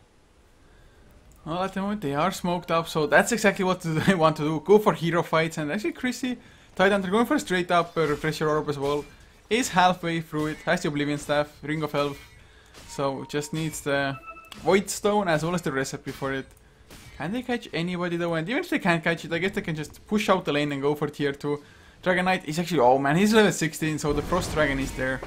Well, at the moment they are smoked up, so that's exactly what they want to do. Go for hero fights, and actually Chrissy, Tidehunter going for a straight up Refresher Orb as well. Is halfway through it, has the Oblivion Staff, Ring of Health, so just needs the Void Stone as well as the recipe for it. Can they catch anybody though? And even if they can't catch it, I guess they can just push out the lane and go for tier 2. Dragonite is actually, oh man, he's level 16, so the Frost Dragon is there.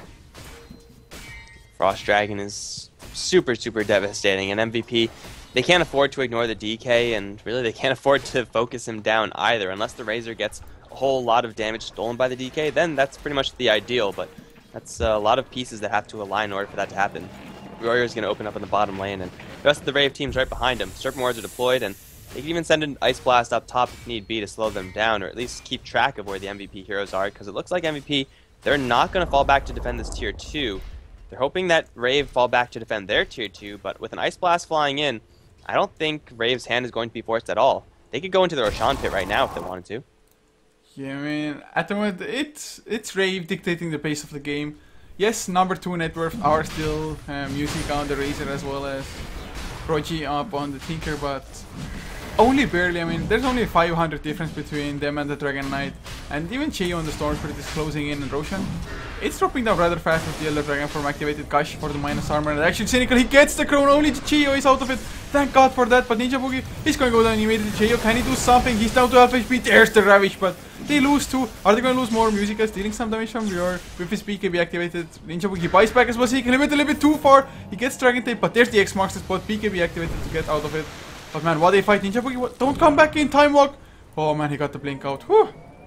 Frost Dragon is super devastating, and MVP, they can't afford to ignore the DK, and really they can't afford to focus him down either. Unless the Razor gets a whole lot of damage stolen by the DK, then that's pretty much the ideal, but that's a lot of pieces that have to align in order for that to happen. Warrior's going to open up in the bottom lane, and the rest of the Rave team's right behind him. Serpent Wards are deployed, and they can even send an Ice Blast up top if need be to slow them down, or at least keep track of where the MVP heroes are, because it looks like MVP, they're not going to fall back to defend this tier 2. They're hoping that Rave fall back to defend their tier 2, but with an Ice Blast flying in, I don't think Rave's hand is going to be forced at all. They could go into the Roshan pit right now if they wanted to. Yeah, I mean, at the moment, it's Rave dictating the pace of the game. Yes, number 2 net worth are still using on the Razor as well as Rogi up on the Tinker, but only barely. I mean, there's only a 500 difference between them and the Dragon Knight, and even Chio on the Storm Spirit is closing in, and Roshan, it's dropping down rather fast with the Elder Dragon Form activated. Gush for the minus armor, and actually Cynical, he gets the crown, only Chio is out of it. Thank God for that, but Ninja Boogie, he's going to go down immediately. Chio, can he do something? He's down to half HP, there's the Ravage, but they lose too. Are they going to lose more? Musica stealing some damage from Rior with his BKB activated. Ninja Boogie buys back as well, so he can limit a little bit too far. He gets Dragon Tape, but there's the X marks the spot, BKB activated to get out of it. But man, what a fight, Ninja Boogie, don't come back in, Time Walk. Oh man, he got the blink out. Whew.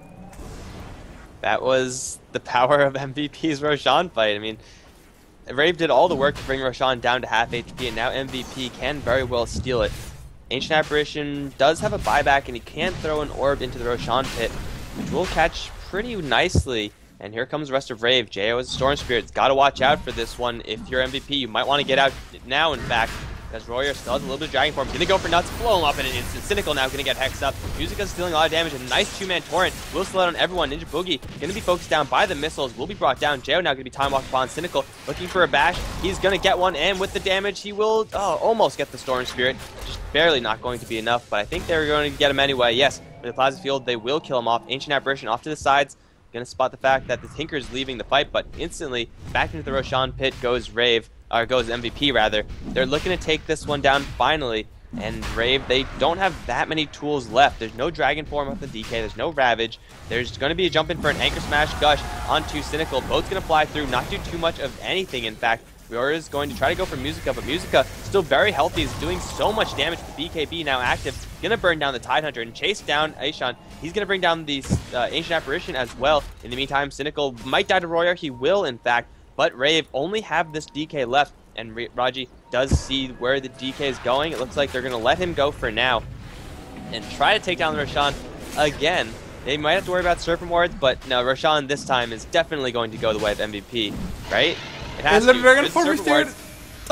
That was the power of MVP's Roshan fight. I mean, Rave did all the work to bring Roshan down to half HP, and now MVP can very well steal it. Ancient Apparition does have a buyback, and he can throw an orb into the Roshan pit, which will catch pretty nicely. And here comes the rest of Rave. Jo as Storm Spirit's got to watch out for this one. If you're MVP, you might want to get out now, in fact, because Royer still has a little bit of Dragon Form. Gonna go for nuts, blow him up in an instant. Cynical now gonna get hexed up. Musica's stealing a lot of damage. A nice 2-man torrent will slow down everyone. Ninja Boogie gonna be focused down by the missiles, will be brought down. Jo now gonna be time walked upon. Cynical looking for a bash. He's gonna get one, and with the damage, he will almost get the Storm Spirit. Just barely not going to be enough, but I think they're going to get him anyway. Yes, with the Plasma Field, they will kill him off. Ancient Apparition off to the sides. Gonna spot the fact that the Tinker's leaving the fight, but instantly back into the Roshan pit goes Rave. Or goes MVP rather. They're looking to take this one down finally, and Rave, they don't have that many tools left. There's no Dragon Form with the DK, there's no Ravage. There's going to be a jump in for an Anchor Smash Gush onto Cynical. Both going to fly through, not do too much of anything. In fact, Riora is going to try to go for Musica, but Musica still very healthy, is doing so much damage with BKB now active. Gonna burn down the Tidehunter and chase down Aishan. He's gonna bring down the Ancient Apparition as well. In the meantime, Cynical might die to Royer. He will, in fact. But Rave only have this DK left, and Raji does see where the DK is going. It looks like they're going to let him go for now and try to take down the Roshan again. They might have to worry about Serpent Wards, but no, Roshan this time is definitely going to go the way of MVP, right? It has to. Dragon Form is there.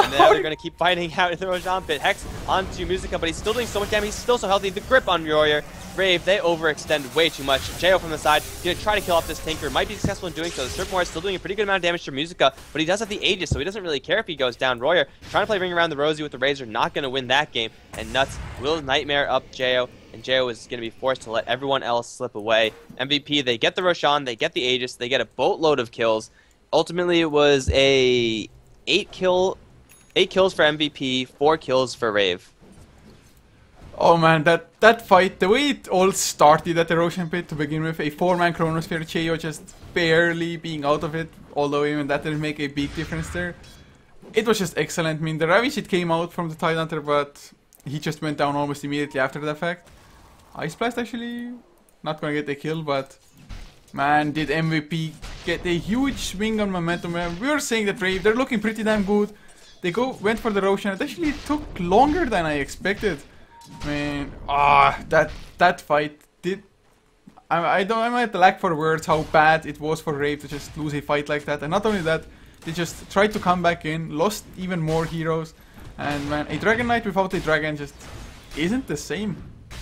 And now they're going to keep fighting out in the Roshan pit. Hex onto Musica, but he's still doing so much damage. He's still so healthy. The grip on Warrior. Rave, they overextend way too much. Jo from the side, going to try to kill off this Tinker. Might be successful in doing so. The Surfmore is still doing a pretty good amount of damage to Musica, but he does have the Aegis, so he doesn't really care if he goes down. Royer trying to play Ring Around the Rosie with the Razor, not going to win that game. And Nuts will Nightmare up Jo, and Jo is going to be forced to let everyone else slip away. MVP, they get the Roshan, they get the Aegis, they get a boatload of kills. Ultimately, it was a 8 kills for MVP, 4 kills for Rave. Oh man, that fight, the way it all started at the Roshan pit to begin with, a 4-man Chronosphere, Cheo just barely being out of it, although even that didn't make a big difference there. It was just excellent. I mean, the Ravage, it came out from the Tidehunter, but he just went down almost immediately after the fact. Ice Blast actually not gonna get a kill, but man, did MVP get a huge swing on momentum. We were saying that Rave, they're looking pretty damn good. They went for the Roshan. It actually took longer than I expected. I mean, that fight did. I'm at the lack for words how bad it was for Rave to just lose a fight like that. And not only that, they just tried to come back in, lost even more heroes, and man, a Dragon Knight without a dragon just isn't the same.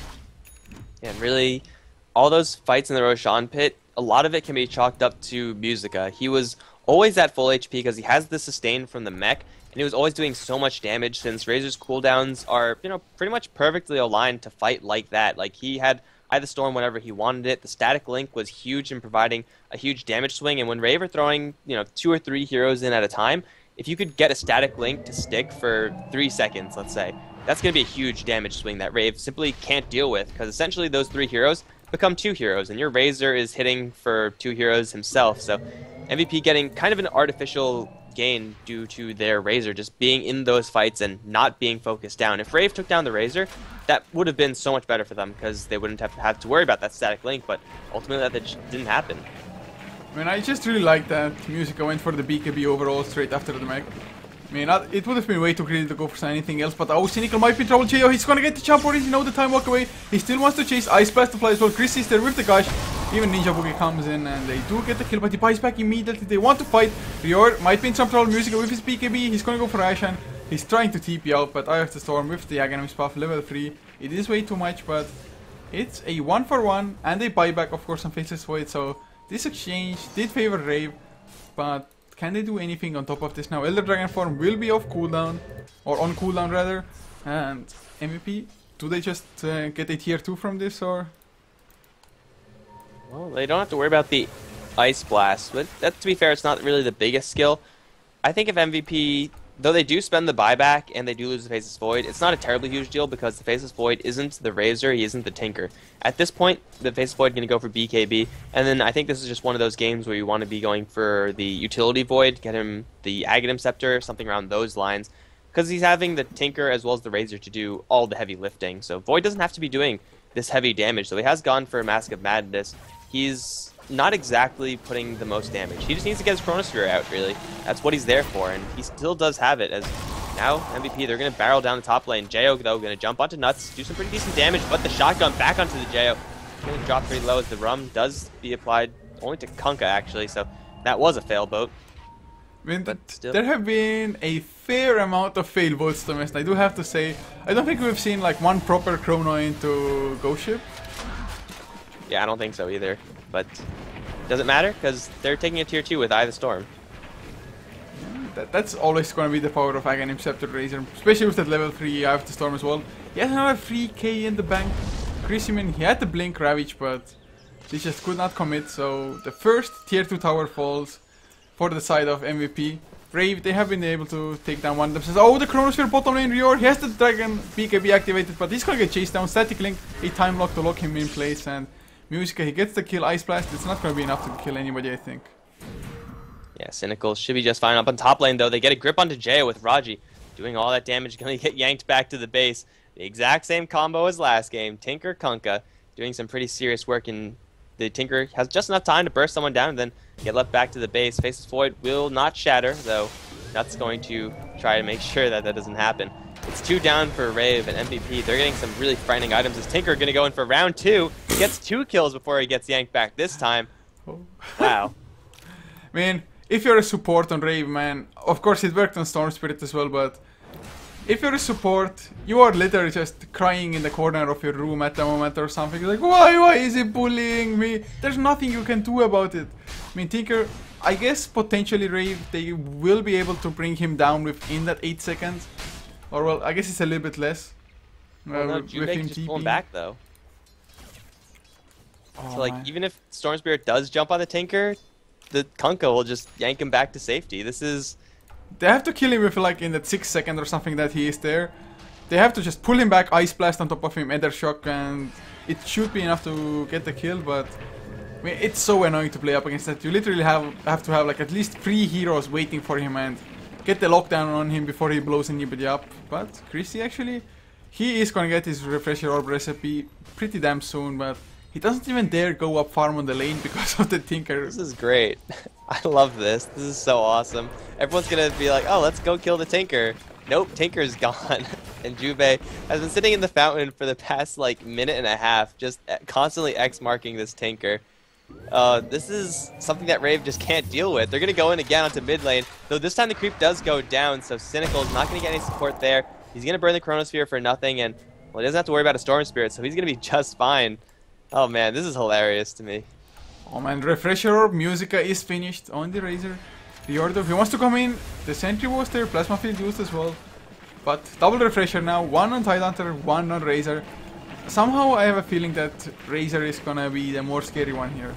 Yeah, and really, all those fights in the Roshan pit, a lot of it can be chalked up to Musica. He was always at full HP because he has the sustain from the mech. And he was always doing so much damage since Razor's cooldowns are, you know, pretty much perfectly aligned to fight like that. Like, he had Eye of the Storm whenever he wanted it. The static link was huge in providing a huge damage swing. And when Rave are throwing, you know, 2 or 3 heroes in at a time, if you could get a static link to stick for 3 seconds, let's say, that's going to be a huge damage swing that Rave simply can't deal with. Because essentially those 3 heroes become 2 heroes. And your Razor is hitting for 2 heroes himself. So MVP getting kind of an artificial gain due to their Razor just being in those fights and not being focused down. If Rave took down the Razor, that would have been so much better for them because they wouldn't have had to worry about that static link, but ultimately that just didn't happen. I mean, I just really like that Musica went for the BKB overall straight after the mech. I mean, it would have been way too greedy to go for anything else, but Cynical might be in trouble. Cheo, he's gonna get the jump already, the time walk away. He still wants to chase Ice Blast to fly as well. Chris is there with the gush. Even Ninja Boogie comes in and they do get the kill, but he buys back immediately. They want to fight. Rior might be in some trouble. Musica with his BKB. He's gonna go for Ashan. He's trying to TP out, but Eye of the Storm with the Aghanim's buff, level 3. It is way too much, but it's a 1-for-1 and a buyback, of course, on Faceless Void. So this exchange did favor Rave, but can they do anything on top of this now? Elder Dragon form will be off cooldown, or on cooldown rather. And MVP, do they just get a tier 2 from this, or? Well, they don't have to worry about the Ice Blast, but that, to be fair, it's not really the biggest skill. I think if MVP, though they do spend the buyback and they do lose the Faceless Void, it's not a terribly huge deal because the Faceless Void isn't the Razor, he isn't the Tinker. At this point, the Faceless Void is going to go for BKB, and then I think this is just one of those games where you want to be going for the Utility Void, get him the Aghanim Scepter, something around those lines, because he's having the Tinker as well as the Razor to do all the heavy lifting. So Void doesn't have to be doing this heavy damage, so he has gone for a Mask of Madness. He's not exactly putting the most damage. He just needs to get his Chronosphere out, really. That's what he's there for, and he still does have it, as now MVP, they're going to barrel down the top lane. Jo, though, going to jump onto Nuts, do some pretty decent damage, but the shotgun back onto the Jo. Going to drop pretty low as the Rum does be applied only to Kunkka, actually, so that was a fail boat. I mean, there have been a fair amount of fail boats to miss. I do have to say, I don't think we've seen like one proper Chrono into Ghost Ship. Yeah, I don't think so either, but doesn't matter because they're taking a tier 2 with Eye of the Storm. Yeah, that's always going to be the power of Aghanim Scepter Razor, especially with that level 3 Eye of the Storm as well. He has another 3k in the bank. Chrisimin, he had the Blink Ravage, but he just could not commit, so the first tier 2 tower falls for the side of MVP. Rave, they have been able to take down one of themselves. Oh, the Chronosphere bottom lane, Rior, he has the Dragon BKB activated, but he's going to get chased down. Static Link, a time lock to lock him in place, and Musica, he gets the kill. Ice Blast, it's not going to be enough to kill anybody, I think. Yeah, Cynical should be just fine. Up on top lane, though, they get a grip onto Jaya with Raji. Doing all that damage, going to get yanked back to the base. The exact same combo as last game. Tinker, Kunkka, doing some pretty serious work, and the Tinker has just enough time to burst someone down and then get left back to the base. Faceless Void will not shatter, though Nuts going to try to make sure that that doesn't happen. It's 2 down for Rave and MVP. They're getting some really frightening items. As Tinker going to go in for round 2. Gets 2 kills before he gets yanked back this time. Wow. Man, if you're a support on Rave, man, of course it worked on Storm Spirit as well, but if you're a support, you are literally just crying in the corner of your room at the moment or something. You're like, why is he bullying me? There's nothing you can do about it. I mean, Tinker, I guess potentially Rave, they will be able to bring him down within that 8 seconds. Or, well, I guess it's a little bit less. Well, no, Jubei just pull him back, though. So, like, even if Storm Spirit does jump on the Tinker, the Kunkka will just yank him back to safety. This is... They have to kill him with, like, in that 6 second or something that he is there. They have to just pull him back, Ice Blast on top of him, Ether Shock, and it should be enough to get the kill, but... I mean, it's so annoying to play up against that. You literally have to have, like, at least 3 heroes waiting for him and get the lockdown on him before he blows anybody up. But Chrissy, actually, he is gonna get his Refresher Orb recipe pretty damn soon, but... He doesn't even dare go up farm on the lane because of the Tinker. This is great. I love this. This is so awesome. Everyone's gonna be like, oh, let's go kill the Tinker. Nope, Tinker's gone. And Jubei has been sitting in the fountain for the past, like, minute and a half, just constantly X-marking this Tinker. This is something that Rave just can't deal with. They're gonna go in again onto mid lane, though this time the creep does go down, so Cynical is not gonna get any support there. He's gonna burn the Chronosphere for nothing, and, well, he doesn't have to worry about a Storm Spirit, so he's gonna be just fine. Oh man, this is hilarious to me. Oh man, Refresher Orb, Musica is finished on the Razor. The order, if he wants to come in, the Sentry was there, Plasma Field used as well. But double Refresher now, 1 on Tidehunter, 1 on Razor. Somehow I have a feeling that Razor is gonna be the more scary one here.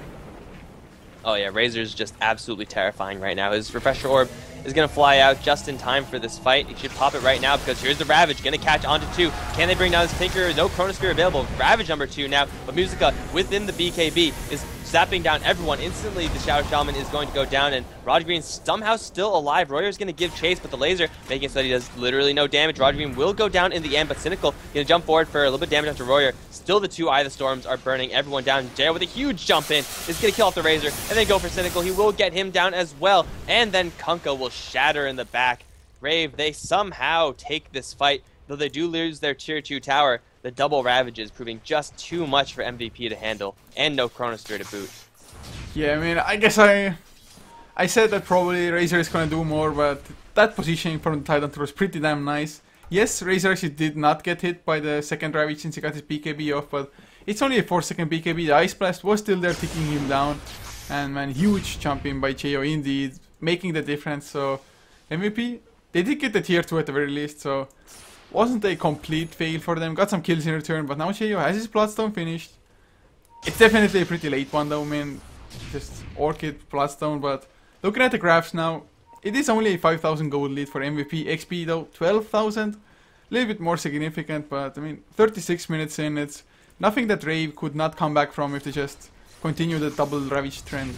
Oh yeah, Razor's just absolutely terrifying right now. His Refresher Orb is going to fly out just in time for this fight. He should pop it right now because here's the Ravage, going to catch onto 2. Can they bring down this Tinker? No Chronosphere available. Ravage number 2 now, but Musica within the BKB is zapping down everyone. Instantly, the Shadow Shaman is going to go down, and Roger Green somehow still alive. Royer's going to give chase, but the laser making it so that he does literally no damage. Roger Green will go down in the end, but Cynical going to jump forward for a little bit of damage onto Royer. Still the 2 Eye of the Storms are burning everyone down. Jail with a huge jump in is going to kill off the Razor, and then go for Cynical. He will get him down as well, and then Kunkka will shatter in the back. Rave, they somehow take this fight, though they do lose their tier 2 tower. The double Ravages proving just too much for MVP to handle, and no Chronosphere to boot. Yeah, I mean, I guess I said that probably Razor is gonna do more, but that positioning from the Tidehunter was pretty damn nice. Yes, Razor actually did not get hit by the second Ravage since he got his BKB off, but it's only a 4-second BKB. The Ice Blast was still there, ticking him down. And man, huge jump in by Cheo indeed, making the difference. So MVP, they did get the tier 2 at the very least, so wasn't a complete fail for them. Got some kills in return, but now Cheo has his Bloodstone finished. It's definitely a pretty late one though, I mean, just Orchid, Bloodstone, but looking at the graphs now, it is only a 5,000 gold lead for MVP. XP though, 12,000. A little bit more significant, but I mean, 36 minutes in, it's nothing that Rave could not come back from if they just continue the double Ravage trend.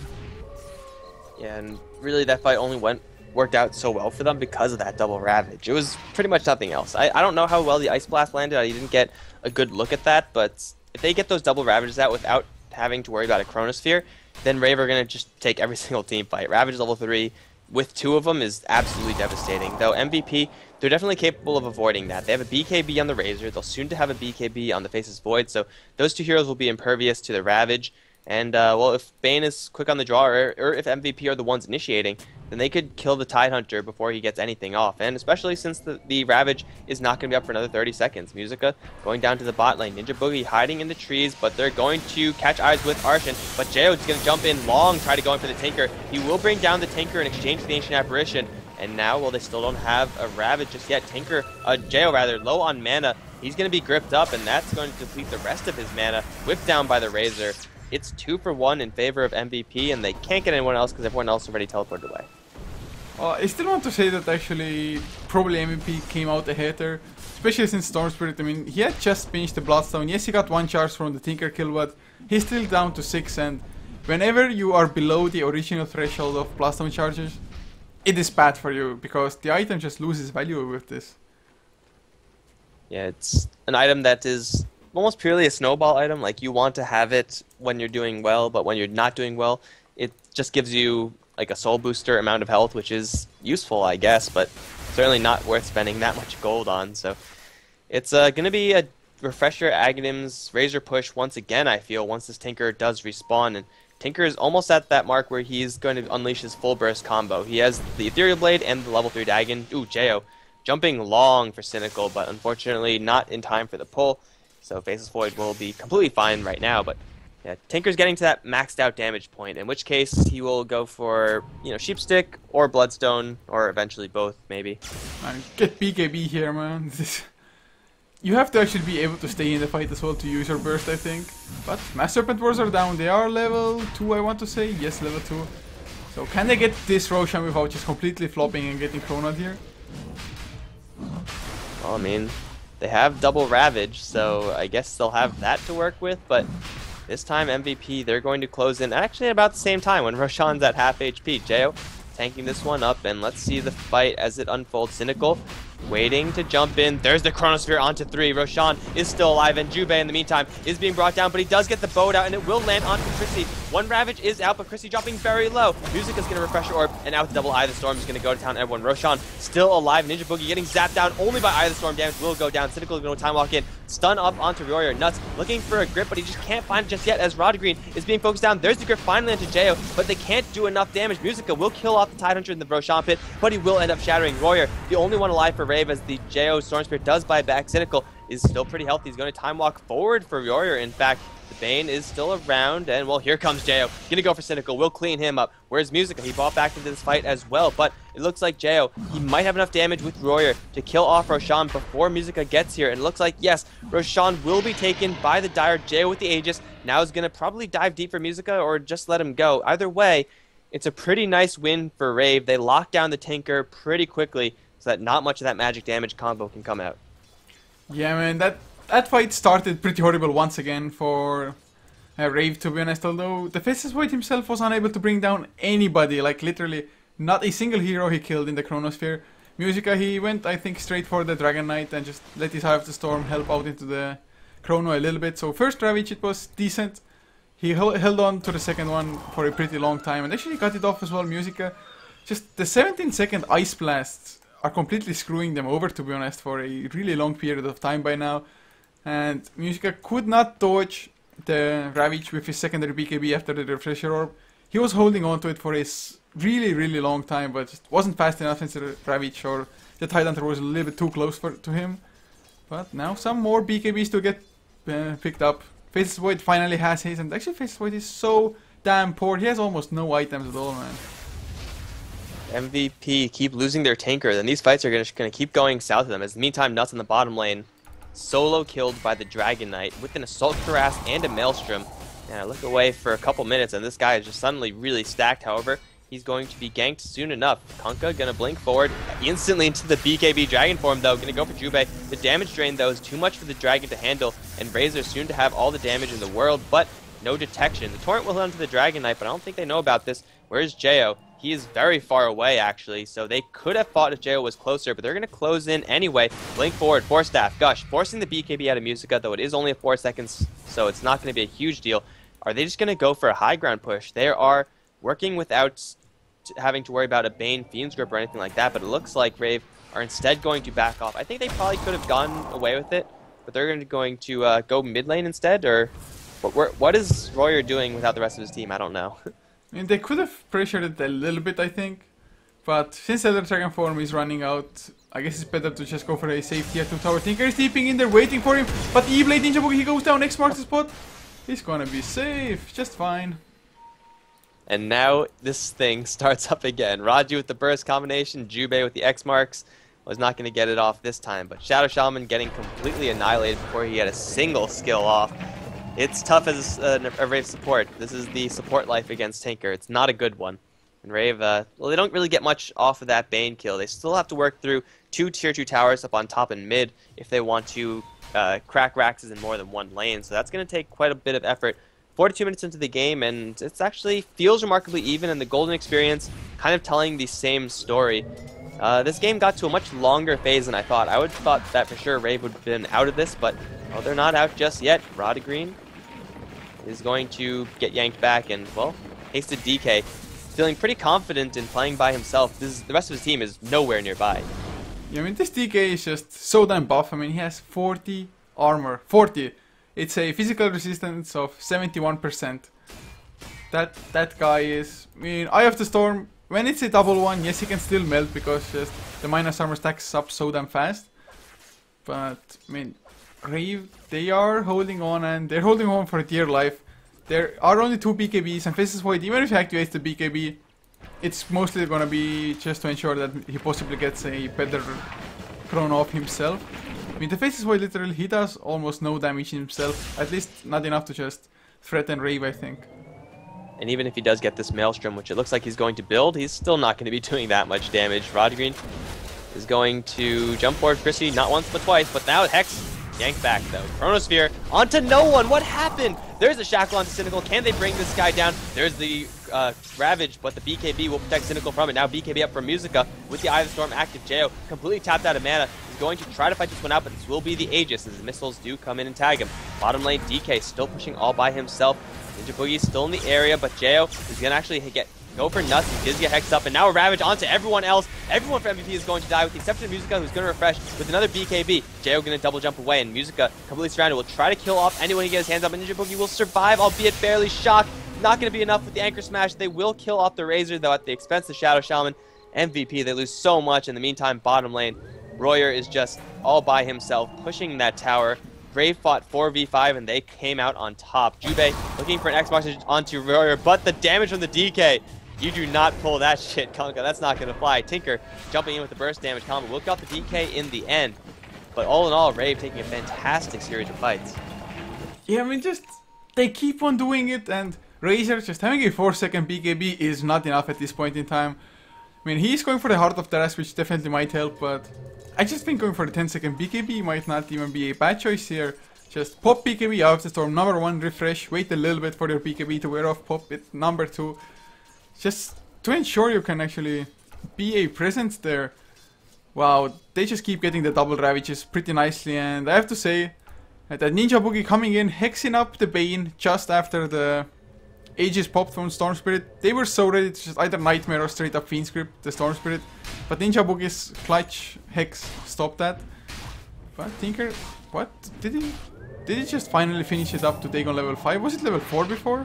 Yeah, and really that fight only worked out so well for them because of that double Ravage. It was pretty much nothing else. I don't know how well the Ice Blast landed. I didn't get a good look at that, but if they get those double Ravages out without having to worry about a Chronosphere, then Rave are going to just take every single team fight. Ravage level 3 with 2 of them is absolutely devastating. Though MVP, they're definitely capable of avoiding that. They have a BKB on the Razor. They'll soon to have a BKB on the Faceless Void, so those 2 heroes will be impervious to the Ravage. And, well, if Bane is quick on the draw, or if MVP are the ones initiating, then they could kill the Tidehunter before he gets anything off. And especially since the Ravage is not going to be up for another 30 seconds. Musica going down to the bot lane. Ninja Boogie hiding in the trees, but they're going to catch eyes with Arshan. But Geode's going to jump in long, try to go in for the Tinker. He will bring down the Tinker in exchange for the Ancient Apparition. And now, well, they still don't have a Ravage just yet. Geo rather, low on mana. He's going to be gripped up, and that's going to deplete the rest of his mana. Whipped down by the Razor. It's 2 for 1 in favor of MVP, and they can't get anyone else because everyone else already teleported away. I still want to say that actually probably MVP came out ahead there, especially since Storm Spirit. I mean, he had just finished the Bloodstone. Yes, he got 1 charge from the Tinker kill, but he's still down to 6, and whenever you are below the original threshold of Bloodstone charges, it is bad for you, because the item just loses value with this. Yeah, it's an item that is almost purely a snowball item. Like, you want to have it when you're doing well, but when you're not doing well, it just gives you like a soul booster amount of health, which is useful, I guess, but certainly not worth spending that much gold on. So it's going to be a Refresher Aghanims Razor push once again, I feel, once this Tinker does respawn. And Tinker is almost at that mark where he's going to unleash his full burst combo. He has the Ethereal Blade and the level 3 Dagon. Ooh, Jo jumping long for Cynical, but unfortunately not in time for the pull. So Faceless Void will be completely fine right now, but yeah, Tinker's getting to that maxed out damage point, in which case he will go for, you know, Sheepstick or Bloodstone, or eventually both, maybe. Man, get BKB here, man. You have to actually be able to stay in the fight as well to use your burst, I think. But Mass Serpent Wars are down. They are level 2, I want to say. Yes, level 2. So can they get this Roshan without just completely flopping and getting chronoed here? Well, I mean, they have double Ravage, so I guess they'll have that to work with, but this time MVP, they're going to close in actually about the same time when Roshan's at half HP. Jo tanking this one up, and let's see the fight as it unfolds. Cynical waiting to jump in. There's the Chronosphere onto 3. Roshan is still alive, and Jube in the meantime is being brought down, but he does get the boat out, and it will land onto Chrissy. One Ravage is out, but Chrissy dropping very low. Music is going to refresh orb, and out the double Eye of the Storm is going to go to town everyone. Roshan still alive. Ninja Boogie getting zapped down only by Eye of the Storm. Damage will go down. Cynical is going to time walk in. Stun up onto Warrior. Nuts looking for a grip, but he just can't find it just yet as Green is being focused down. There's the grip finally onto Jo, but they can't do enough damage. Musica will kill off the Tidehunter in the Roshan pit, but he will end up shattering Warrior. The only one alive for Rave as the Jo Storm Spirit does buy back. Cynical is still pretty healthy. He's going to time walk forward for Warrior. In fact, the Bane is still around, and well, here comes Jo. Gonna go for Cynical. We'll clean him up. Where's Musica? He bought back into this fight as well, but it looks like Jo, he might have enough damage with Warrior to kill off Roshan before Musica gets here, and it looks like, yes, Roshan will be taken by the Dire. Jo with the Aegis now is gonna probably dive deep for Musica or just let him go. Either way, it's a pretty nice win for Rave. They lock down the Tinker pretty quickly so that not much of that magic damage combo can come out. Yeah, man, that fight started pretty horrible once again for Rave, to be honest, although the Faceless Void himself was unable to bring down anybody, like literally not a single hero he killed in the Chronosphere. Musica, he went, I think, straight for the Dragon Knight and just let his Eye of the Storm help out into the Chrono a little bit. So first Ravage, it was decent. He held on to the second one for a pretty long time and actually got it off as well. Musica, just the 17-second Ice Blasts are completely screwing them over, to be honest, for a really long period of time by now. And Musica could not dodge the Ravage with his secondary BKB after the Refresher Orb. He was holding on to it for a really long time, but just wasn't fast enough since the Ravage or the Tidehunter was a little bit too close to him. But now some more BKBs to get picked up. Faceless Void finally has his, and actually Faceless Void is so damn poor. He has almost no items at all, man. MVP keep losing their Tinker, then these fights are going to keep going south of them. As in the meantime, Nuts in the bottom lane, solo killed by the Dragon Knight with an Assault Cuirass and a Maelstrom. And I look away for a couple minutes, and this guy is just suddenly really stacked. However, he's going to be ganked soon enough. Kunkka gonna blink forward instantly into the BKB Dragon form, though. Gonna go for Jube. The damage drain, though, is too much for the Dragon to handle, and Razor soon to have all the damage in the world, but no detection. The Torrent will hit onto the Dragon Knight, but I don't think they know about this. Where's Jo? He is very far away, actually, so they could have fought if Jo was closer, but they're going to close in anyway. Blink forward, Force Staff, Gush, forcing the BKB out of Musica, though it is only a 4 seconds, so it's not going to be a huge deal. Are they just going to go for a high ground push? They are working without having to worry about a Bane Fiend's Grip or anything like that, but it looks like Rave are instead going to back off. I think they probably could have gone away with it, but they're going to go mid lane instead, or what is Royer doing without the rest of his team? I don't know. I mean, they could have pressured it a little bit, I think. But since Elder Dragon form is running out, I guess it's better to just go for a safe tier 2 tower. Tinker is sleeping in there, waiting for him. But E-Blade Ninja Boogie, he goes down, X marks the spot. He's gonna be safe, just fine. And now this thing starts up again. Raju with the burst combination, Jube with the X marks. Was not going to get it off this time, but Shadow Shaman getting completely annihilated before he had a single skill off. It's tough as a Rave support. This is the support life against Tinker. It's not a good one. And Rave, well, they don't really get much off of that Bane kill. They still have to work through 2 tier 2 towers up on top and mid if they want to crack Raxes in more than one lane. So that's going to take quite a bit of effort. 42 minutes into the game, and it actually feels remarkably even, and the Golden Experience kind of telling the same story. This game got to a much longer phase than I thought. I would have thought that for sure Rave would have been out of this, but well, they're not out just yet. Green is going to get yanked back, and well, Hasted DK feeling pretty confident in playing by himself. The rest of his team is nowhere nearby. Yeah, I mean, this DK is just so damn buff. I mean, he has 40 armor. 40. It's a physical resistance of 71%. That guy is... I mean, Eye of the Storm, when it's a double one, yes, he can still melt because just the minus armor stacks up so damn fast. But, I mean, Rave, they are holding on, and they're holding on for dear life. There are only 2 BKBs, and Faceless Void, even if he activates the BKB, it's mostly gonna be just to ensure that he possibly gets a better chrono off himself. I mean, the Faceless Void literally, he does almost no damage himself, at least not enough to just threaten Rave, I think. And even if he does get this Maelstrom, which it looks like he's going to build, he's still not going to be doing that much damage. Rodgreen is going to jump forward Chrissy, not once but twice, but now Hex yanked back though. Chronosphere onto no one. What happened? There's a Shackle onto Cynical. Can they bring this guy down? There's the Ravage, but the BKB will protect Cynical from it. Now BKB up from Musica with the Eye of the Storm active. Jo completely tapped out of mana. He's going to try to fight this one out, but this will be the Aegis as the missiles do come in and tag him. Bottom lane, DK still pushing all by himself. Ninja Boogie's still in the area, but Jo is going to actually go for nuts. He does get hexed up, and now a Ravage onto everyone else. Everyone for MVP is going to die, with the exception of Musica, who's going to refresh with another BKB. Jo going to double jump away, and Musica, completely surrounded, will try to kill off anyone he gets his hands up, and Ninja Boogie will survive, albeit barely shocked. Not going to be enough with the Anchor Smash. They will kill off the Razor, though, at the expense of Shadow Shaman. MVP, they lose so much. In the meantime, bottom lane, Royer is just all by himself, pushing that tower. Rave fought 4v5 and they came out on top. Jube looking for an Xbox onto Royer, but the damage from the DK, you do not pull that shit, Kunkka. That's not going to fly. Tinker jumping in with the burst damage combo will get the DK in the end. But all in all, Rave taking a fantastic series of fights. Yeah, I mean, just they keep on doing it, and Razor just having a 4-second BKB is not enough at this point in time. I mean, he's going for the Heart of Terras, which definitely might help, but I just think going for the 10-second BKB might not even be a bad choice here. Just pop BKB out of the storm, number 1, refresh, wait a little bit for your BKB to wear off, pop it, number 2. Just to ensure you can actually be a presence there. Wow, they just keep getting the double ravages pretty nicely, and I have to say that Ninja Boogie coming in, hexing up the Bane just after the Aegis popped from Storm Spirit. They were so ready to just either Nightmare or straight up Fiend Script the Storm Spirit. But Ninja Boogie's clutch Hex stopped that. But Tinker, what? Did he just finally finish it up to take on level 5? Was it level 4 before?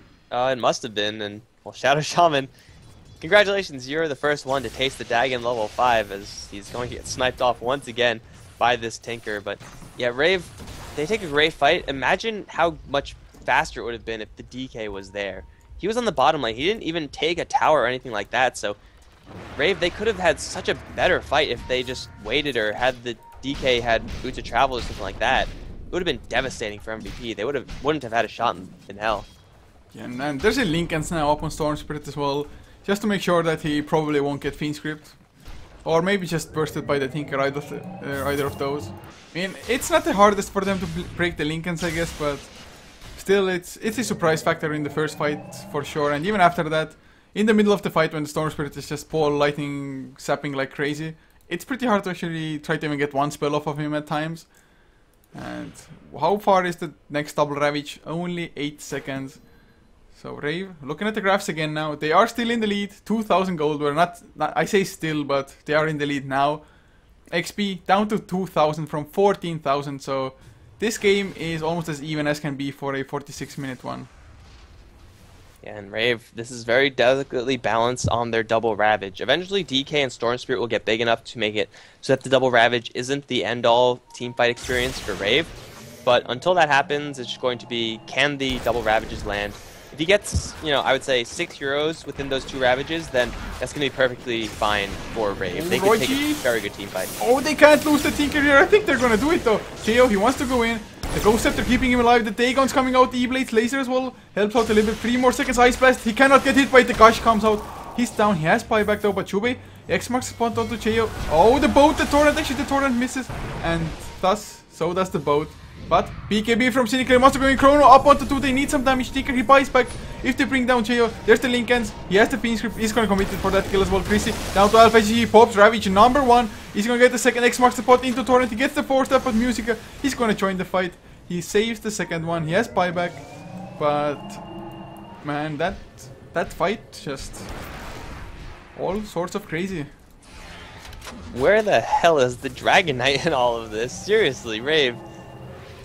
It must have been, and well, Shadow Shaman, congratulations, you're the first one to taste the Dagon level 5 as he's going to get sniped off once again by this Tinker. But yeah, Rave, they take a great fight. Imagine how much faster it would have been if the DK was there. He was on the bottom lane. He didn't even take a tower or anything like that. So Rave, they could have had such a better fight if they just waited, or had the DK had Boots of Travel or something like that. It would have been devastating for MVP. They wouldn't have had a shot in hell. Yeah, and there's a Linkens now up on Storm Spirit as well, just to make sure that he probably won't get Fiend Script. Or maybe just bursted by the Tinker, either of those. I mean, it's not the hardest for them to break the Linkens, I guess, but still, it's a surprise factor in the first fight for sure. And even after that, in the middle of the fight when the Storm Spirit is just Paul lightning zapping like crazy, it's pretty hard to actually try to even get one spell off of him at times. And how far is the next double Ravage? Only 8 seconds. So Rave, looking at the graphs again now, they are still in the lead. 2,000 gold. We're not, I say still, but they are in the lead now. XP down to 2,000 from 14,000. So this game is almost as even as can be for a 46-minute one. Yeah, and Rave, this is very delicately balanced on their double Ravage. Eventually, DK and Storm Spirit will get big enough to make it so that the double Ravage isn't the end-all teamfight experience for Rave. But until that happens, it's just going to be, can the double Ravages land? If he gets, you know, I would say 6 heroes within those 2 Ravages, then that's going to be perfectly fine for Rave. They can take a very good teamfight. Oh, they can't lose the Tinker here. I think they're going to do it though. Jo, he wants to go in. The Ghost Scepter keeping him alive. The Dagon's coming out. The E-Blade's laser as well helps out a little bit. 3 more seconds. Ice Blast. He cannot get hit by it. The Gush comes out. He's down. He has buyback though. But Chube, X marks the spot onto Jo. Oh, the boat. The Torrent. Actually, the Torrent misses. And thus, so does the boat. But BKB from Cynical. He wants to go in Chrono. Up onto 2. They need some damage. Tinker. He buys back. If they bring down Jo, there's the Linkens. He has the Fiend Script. He's going to commit it for that kill as well. Chrissy down to Alpha G. He pops Ravage number 1. He's going to get the second. X marks the spot into Torrent. He gets the 4th up at Musica. He's going to join the fight. He saves the second one. He has buyback, but man, that fight just all sorts of crazy. Where the hell is the Dragon Knight in all of this? Seriously, Rave.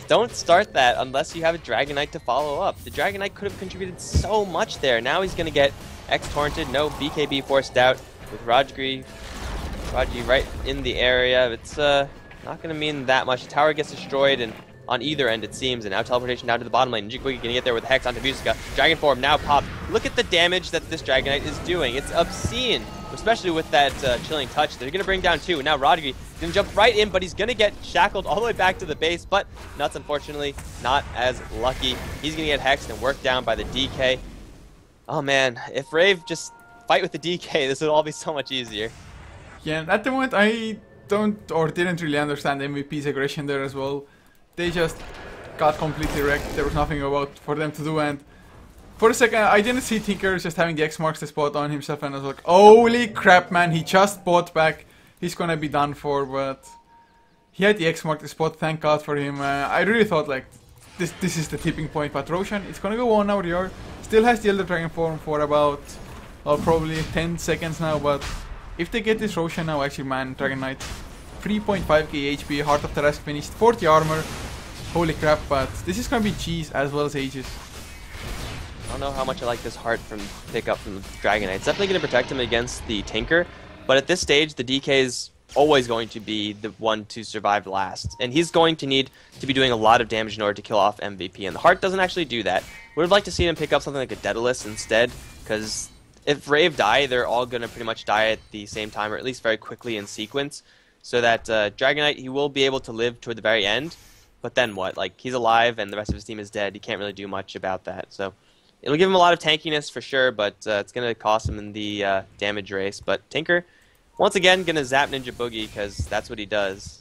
don't start that unless you have a Dragon Knight to follow up. The Dragon Knight could have contributed so much there. Now he's going to get X-Torrented, no BKB forced out with Raji right in the area. It's not going to mean that much. The tower gets destroyed, and on either end it seems, and now teleportation down to the bottom lane. Jigwiggy going to get there with Hex onto Musica. Dragon form now popped. Look at the damage that this Dragon Knight is doing. It's obscene, especially with that chilling touch. They're going to bring down 2. Now Raji going to jump right in, but he's going to get shackled all the way back to the base, but Nuts, unfortunately, not as lucky. He's going to get hexed and worked down by the DK. Oh man, if Rave just fight with the DK, this would all be so much easier. Yeah, and at the moment I don't or didn't really understand MVP's aggression there as well. They just got completely wrecked. There was nothing for them to do, and for a second I didn't see Tinker just having the X marks the spot on himself, and I was like, holy crap man, he just bought back. He's gonna be done for, but he had the X mark the spot, thank god for him. I really thought like this is the tipping point, but Roshan, it's gonna go on now. Rior still has the Elder Dragon form for about probably 10 seconds now, but if they get this Roshan now, actually man, Dragon Knight 3.5k HP, Heart of Tarrasque finished, 40 armor, holy crap, but this is gonna be cheese as well as Aegis. I don't know how much I like this heart from pickup from the Dragon Knight. It's definitely going to protect him against the Tinker, but at this stage the DK is always going to be the one to survive last, and he's going to need to be doing a lot of damage in order to kill off MVP, and the heart doesn't actually do that. We would like to see him pick up something like a Daedalus instead, because if Rave die, they're all going to pretty much die at the same time, or at least very quickly in sequence, so that Dragon Knight, he will be able to live toward the very end, but then what? Like, he's alive and the rest of his team is dead. He can't really do much about that, so it'll give him a lot of tankiness for sure, but it's going to cost him in the damage race. But Tinker, once again, going to zap Ninja Boogie, because that's what he does.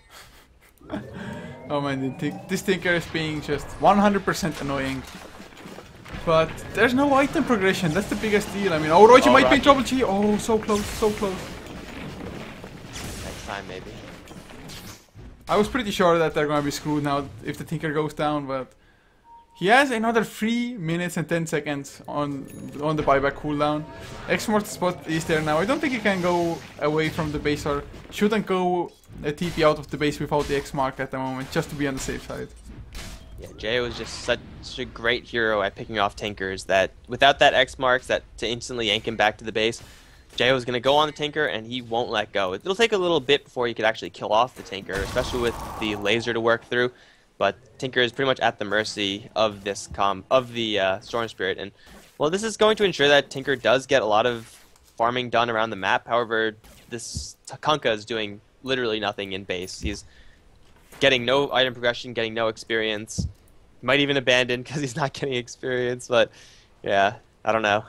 Oh man, this Tinker is being just 100% annoying. But there's no item progression, that's the biggest deal. I mean, oh, Roji might be in trouble, G. Oh, so close, so close. Next time, maybe. I was pretty sure that they're gonna be screwed now if the Tinker goes down, but he has another 3 minutes and 10 seconds on the buyback cooldown. X-Mort spot is there now. I don't think he can go away from the base, or shouldn't go a TP out of the base without the X mark at the moment, just to be on the safe side. Yeah, Jay was just such a great hero at picking off Tinkers that without that X marks that to instantly yank him back to the base, Jay was going to go on the Tinker and he won't let go. It'll take a little bit before he could actually kill off the Tinker, especially with the laser to work through. But Tinker is pretty much at the mercy of this Storm Spirit, and well, this is going to ensure that Tinker does get a lot of farming done around the map. However, this Takanka is doing literally nothing in base. He's getting no item progression, getting no experience. Might even abandon because he's not getting experience. But yeah, I don't know.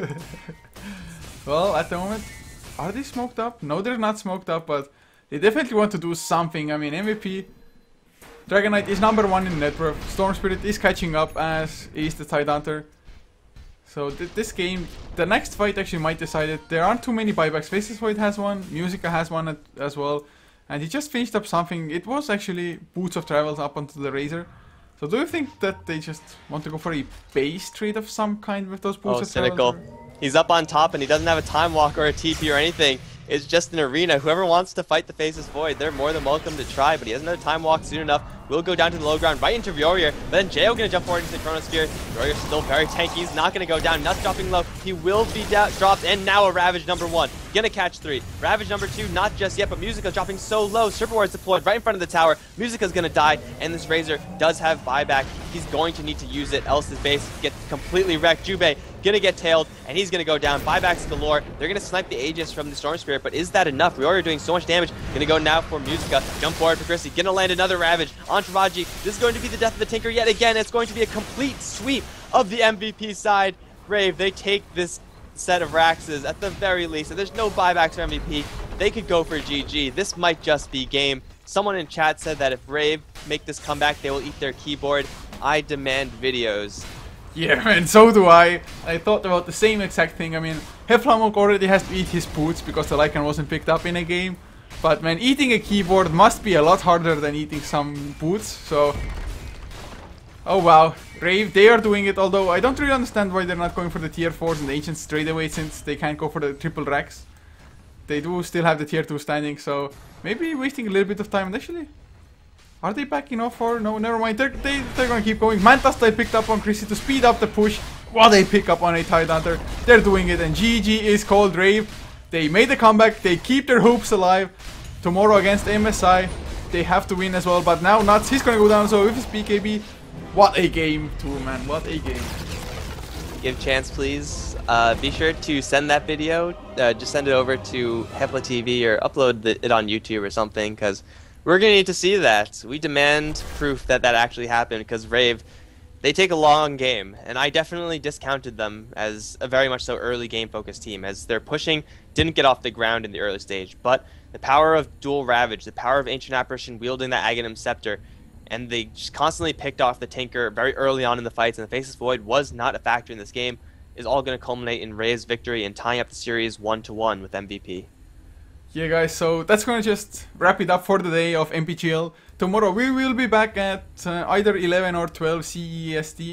Well, at the moment, are they smoked up? No, they're not smoked up, but they definitely want to do something. I mean, MVP. Dragon Knight is #1 in net worth. Storm Spirit is catching up, as is the Tidehunter. So this game, the next fight actually might decide it. There aren't too many buybacks. Faceless Void has one, Musica has one as well. And he just finished up something. It was actually Boots of Travels up onto the Razor. So do you think that they just want to go for a base trade of some kind with those Boots of cynical. Travels? He's up on top and he doesn't have a Time Walk or a TP or anything. It's just an arena. Whoever wants to fight the Faceless Void, they're more than welcome to try, but he has another Time Walk soon enough. Will go down to the low ground, right into Ryoria, but then Jayo gonna jump forward into the Chronosphere. Ryora's still very tanky, he's not gonna go down. Nuts dropping low, he will be dropped, and now a Ravage #1. Gonna catch 3. Ravage #2, not just yet, but Musica dropping so low. Serpent Ward's deployed right in front of the tower. Musica's gonna die, and this Razor does have buyback. He's going to need to use it, else his base gets completely wrecked. Jubei gonna get tailed, and he's gonna go down. Buybacks galore. They're gonna snipe the Aegis from the Storm Spirit, but is that enough? Ryoria doing so much damage. Gonna go now for Musica. Jump forward for Chrissy. Gonna land another Ravage onto Raji. This is going to be the death of the Tinker yet again. It's going to be a complete sweep of the MVP side. Rave, they take this set of Raxes at the very least, and there's no buybacks for MVP. They could go for GG. This might just be game. Someone in chat said that if Rave make this comeback, they will eat their keyboard. I demand videos. Yeah, and so do I. I thought about the same exact thing. I mean, Heflamonk already has to eat his boots because the Lycan wasn't picked up in a game. But man, eating a keyboard must be a lot harder than eating some boots, so... Oh wow, Rave, they are doing it, although I don't really understand why they're not going for the tier 4s and the Ancients straight away, since they can't go for the triple racks. They do still have the tier 2 standing, so maybe wasting a little bit of time, and actually... Are they backing off or no? Never mind. They're gonna keep going. Manta style picked up on Chrissy to speed up the push while they pick up on a Tidehunter. They're doing it, and GG is called. Rave. They made the comeback. They keep their hopes alive. Tomorrow against MSI, they have to win as well. But now Nuts, he's gonna go down. So with his BKB, what a game too, man. What a game. Give chance, please. Be sure to send that video. Just send it over to HeflaTV or upload it on YouTube or something, because we're going to need to see that. We demand proof that that actually happened, because Rave, they take a long game, and I definitely discounted them as a very much so early game-focused team, as their pushing didn't get off the ground in the early stage. But the power of Dual Ravage, the power of Ancient Apparition wielding that Aghanim Scepter, and they just constantly picked off the Tinker very early on in the fights, and the Faceless Void was not a factor in this game, is all going to culminate in Rave's victory and tying up the series 1-1 with MVP. Yeah, guys, so that's gonna just wrap it up for the day of MPGL. Tomorrow we will be back at either 11 or 12 CEST,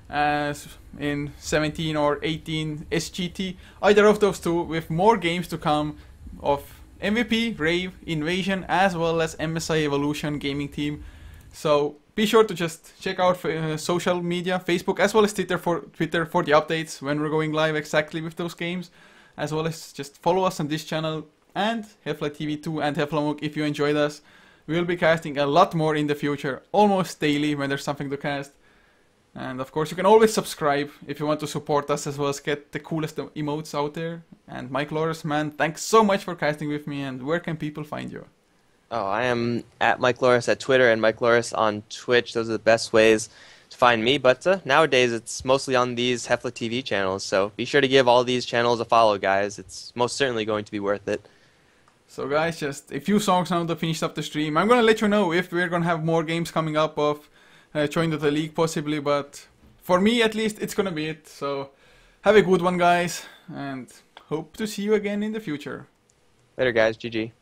in 17 or 18 SGT. Either of those two, with more games to come of MVP, Rave, Invasion, as well as MSI Evolution gaming team. So be sure to just check out social media, Facebook as well as Twitter for the updates when we're going live exactly with those games, as well as just follow us on this channel and HeflaTV 2 and HeflaMook if you enjoyed us. We will be casting a lot more in the future, almost daily when there's something to cast. And of course you can always subscribe if you want to support us as well as get the coolest emotes out there. And Mike Loris, man, thanks so much for casting with me, and where can people find you? Oh, I am at Mike Loris at Twitter and Mike Loris on Twitch. Those are the best ways to find me, but nowadays it's mostly on these HeflaTV channels, so be sure to give all these channels a follow, guys. It's most certainly going to be worth it. So guys, just a few songs now to finish up the stream. I'm gonna let you know if we're gonna have more games coming up of Join the League possibly, but for me at least it's gonna be it. So have a good one, guys, and hope to see you again in the future. Later, guys. GG.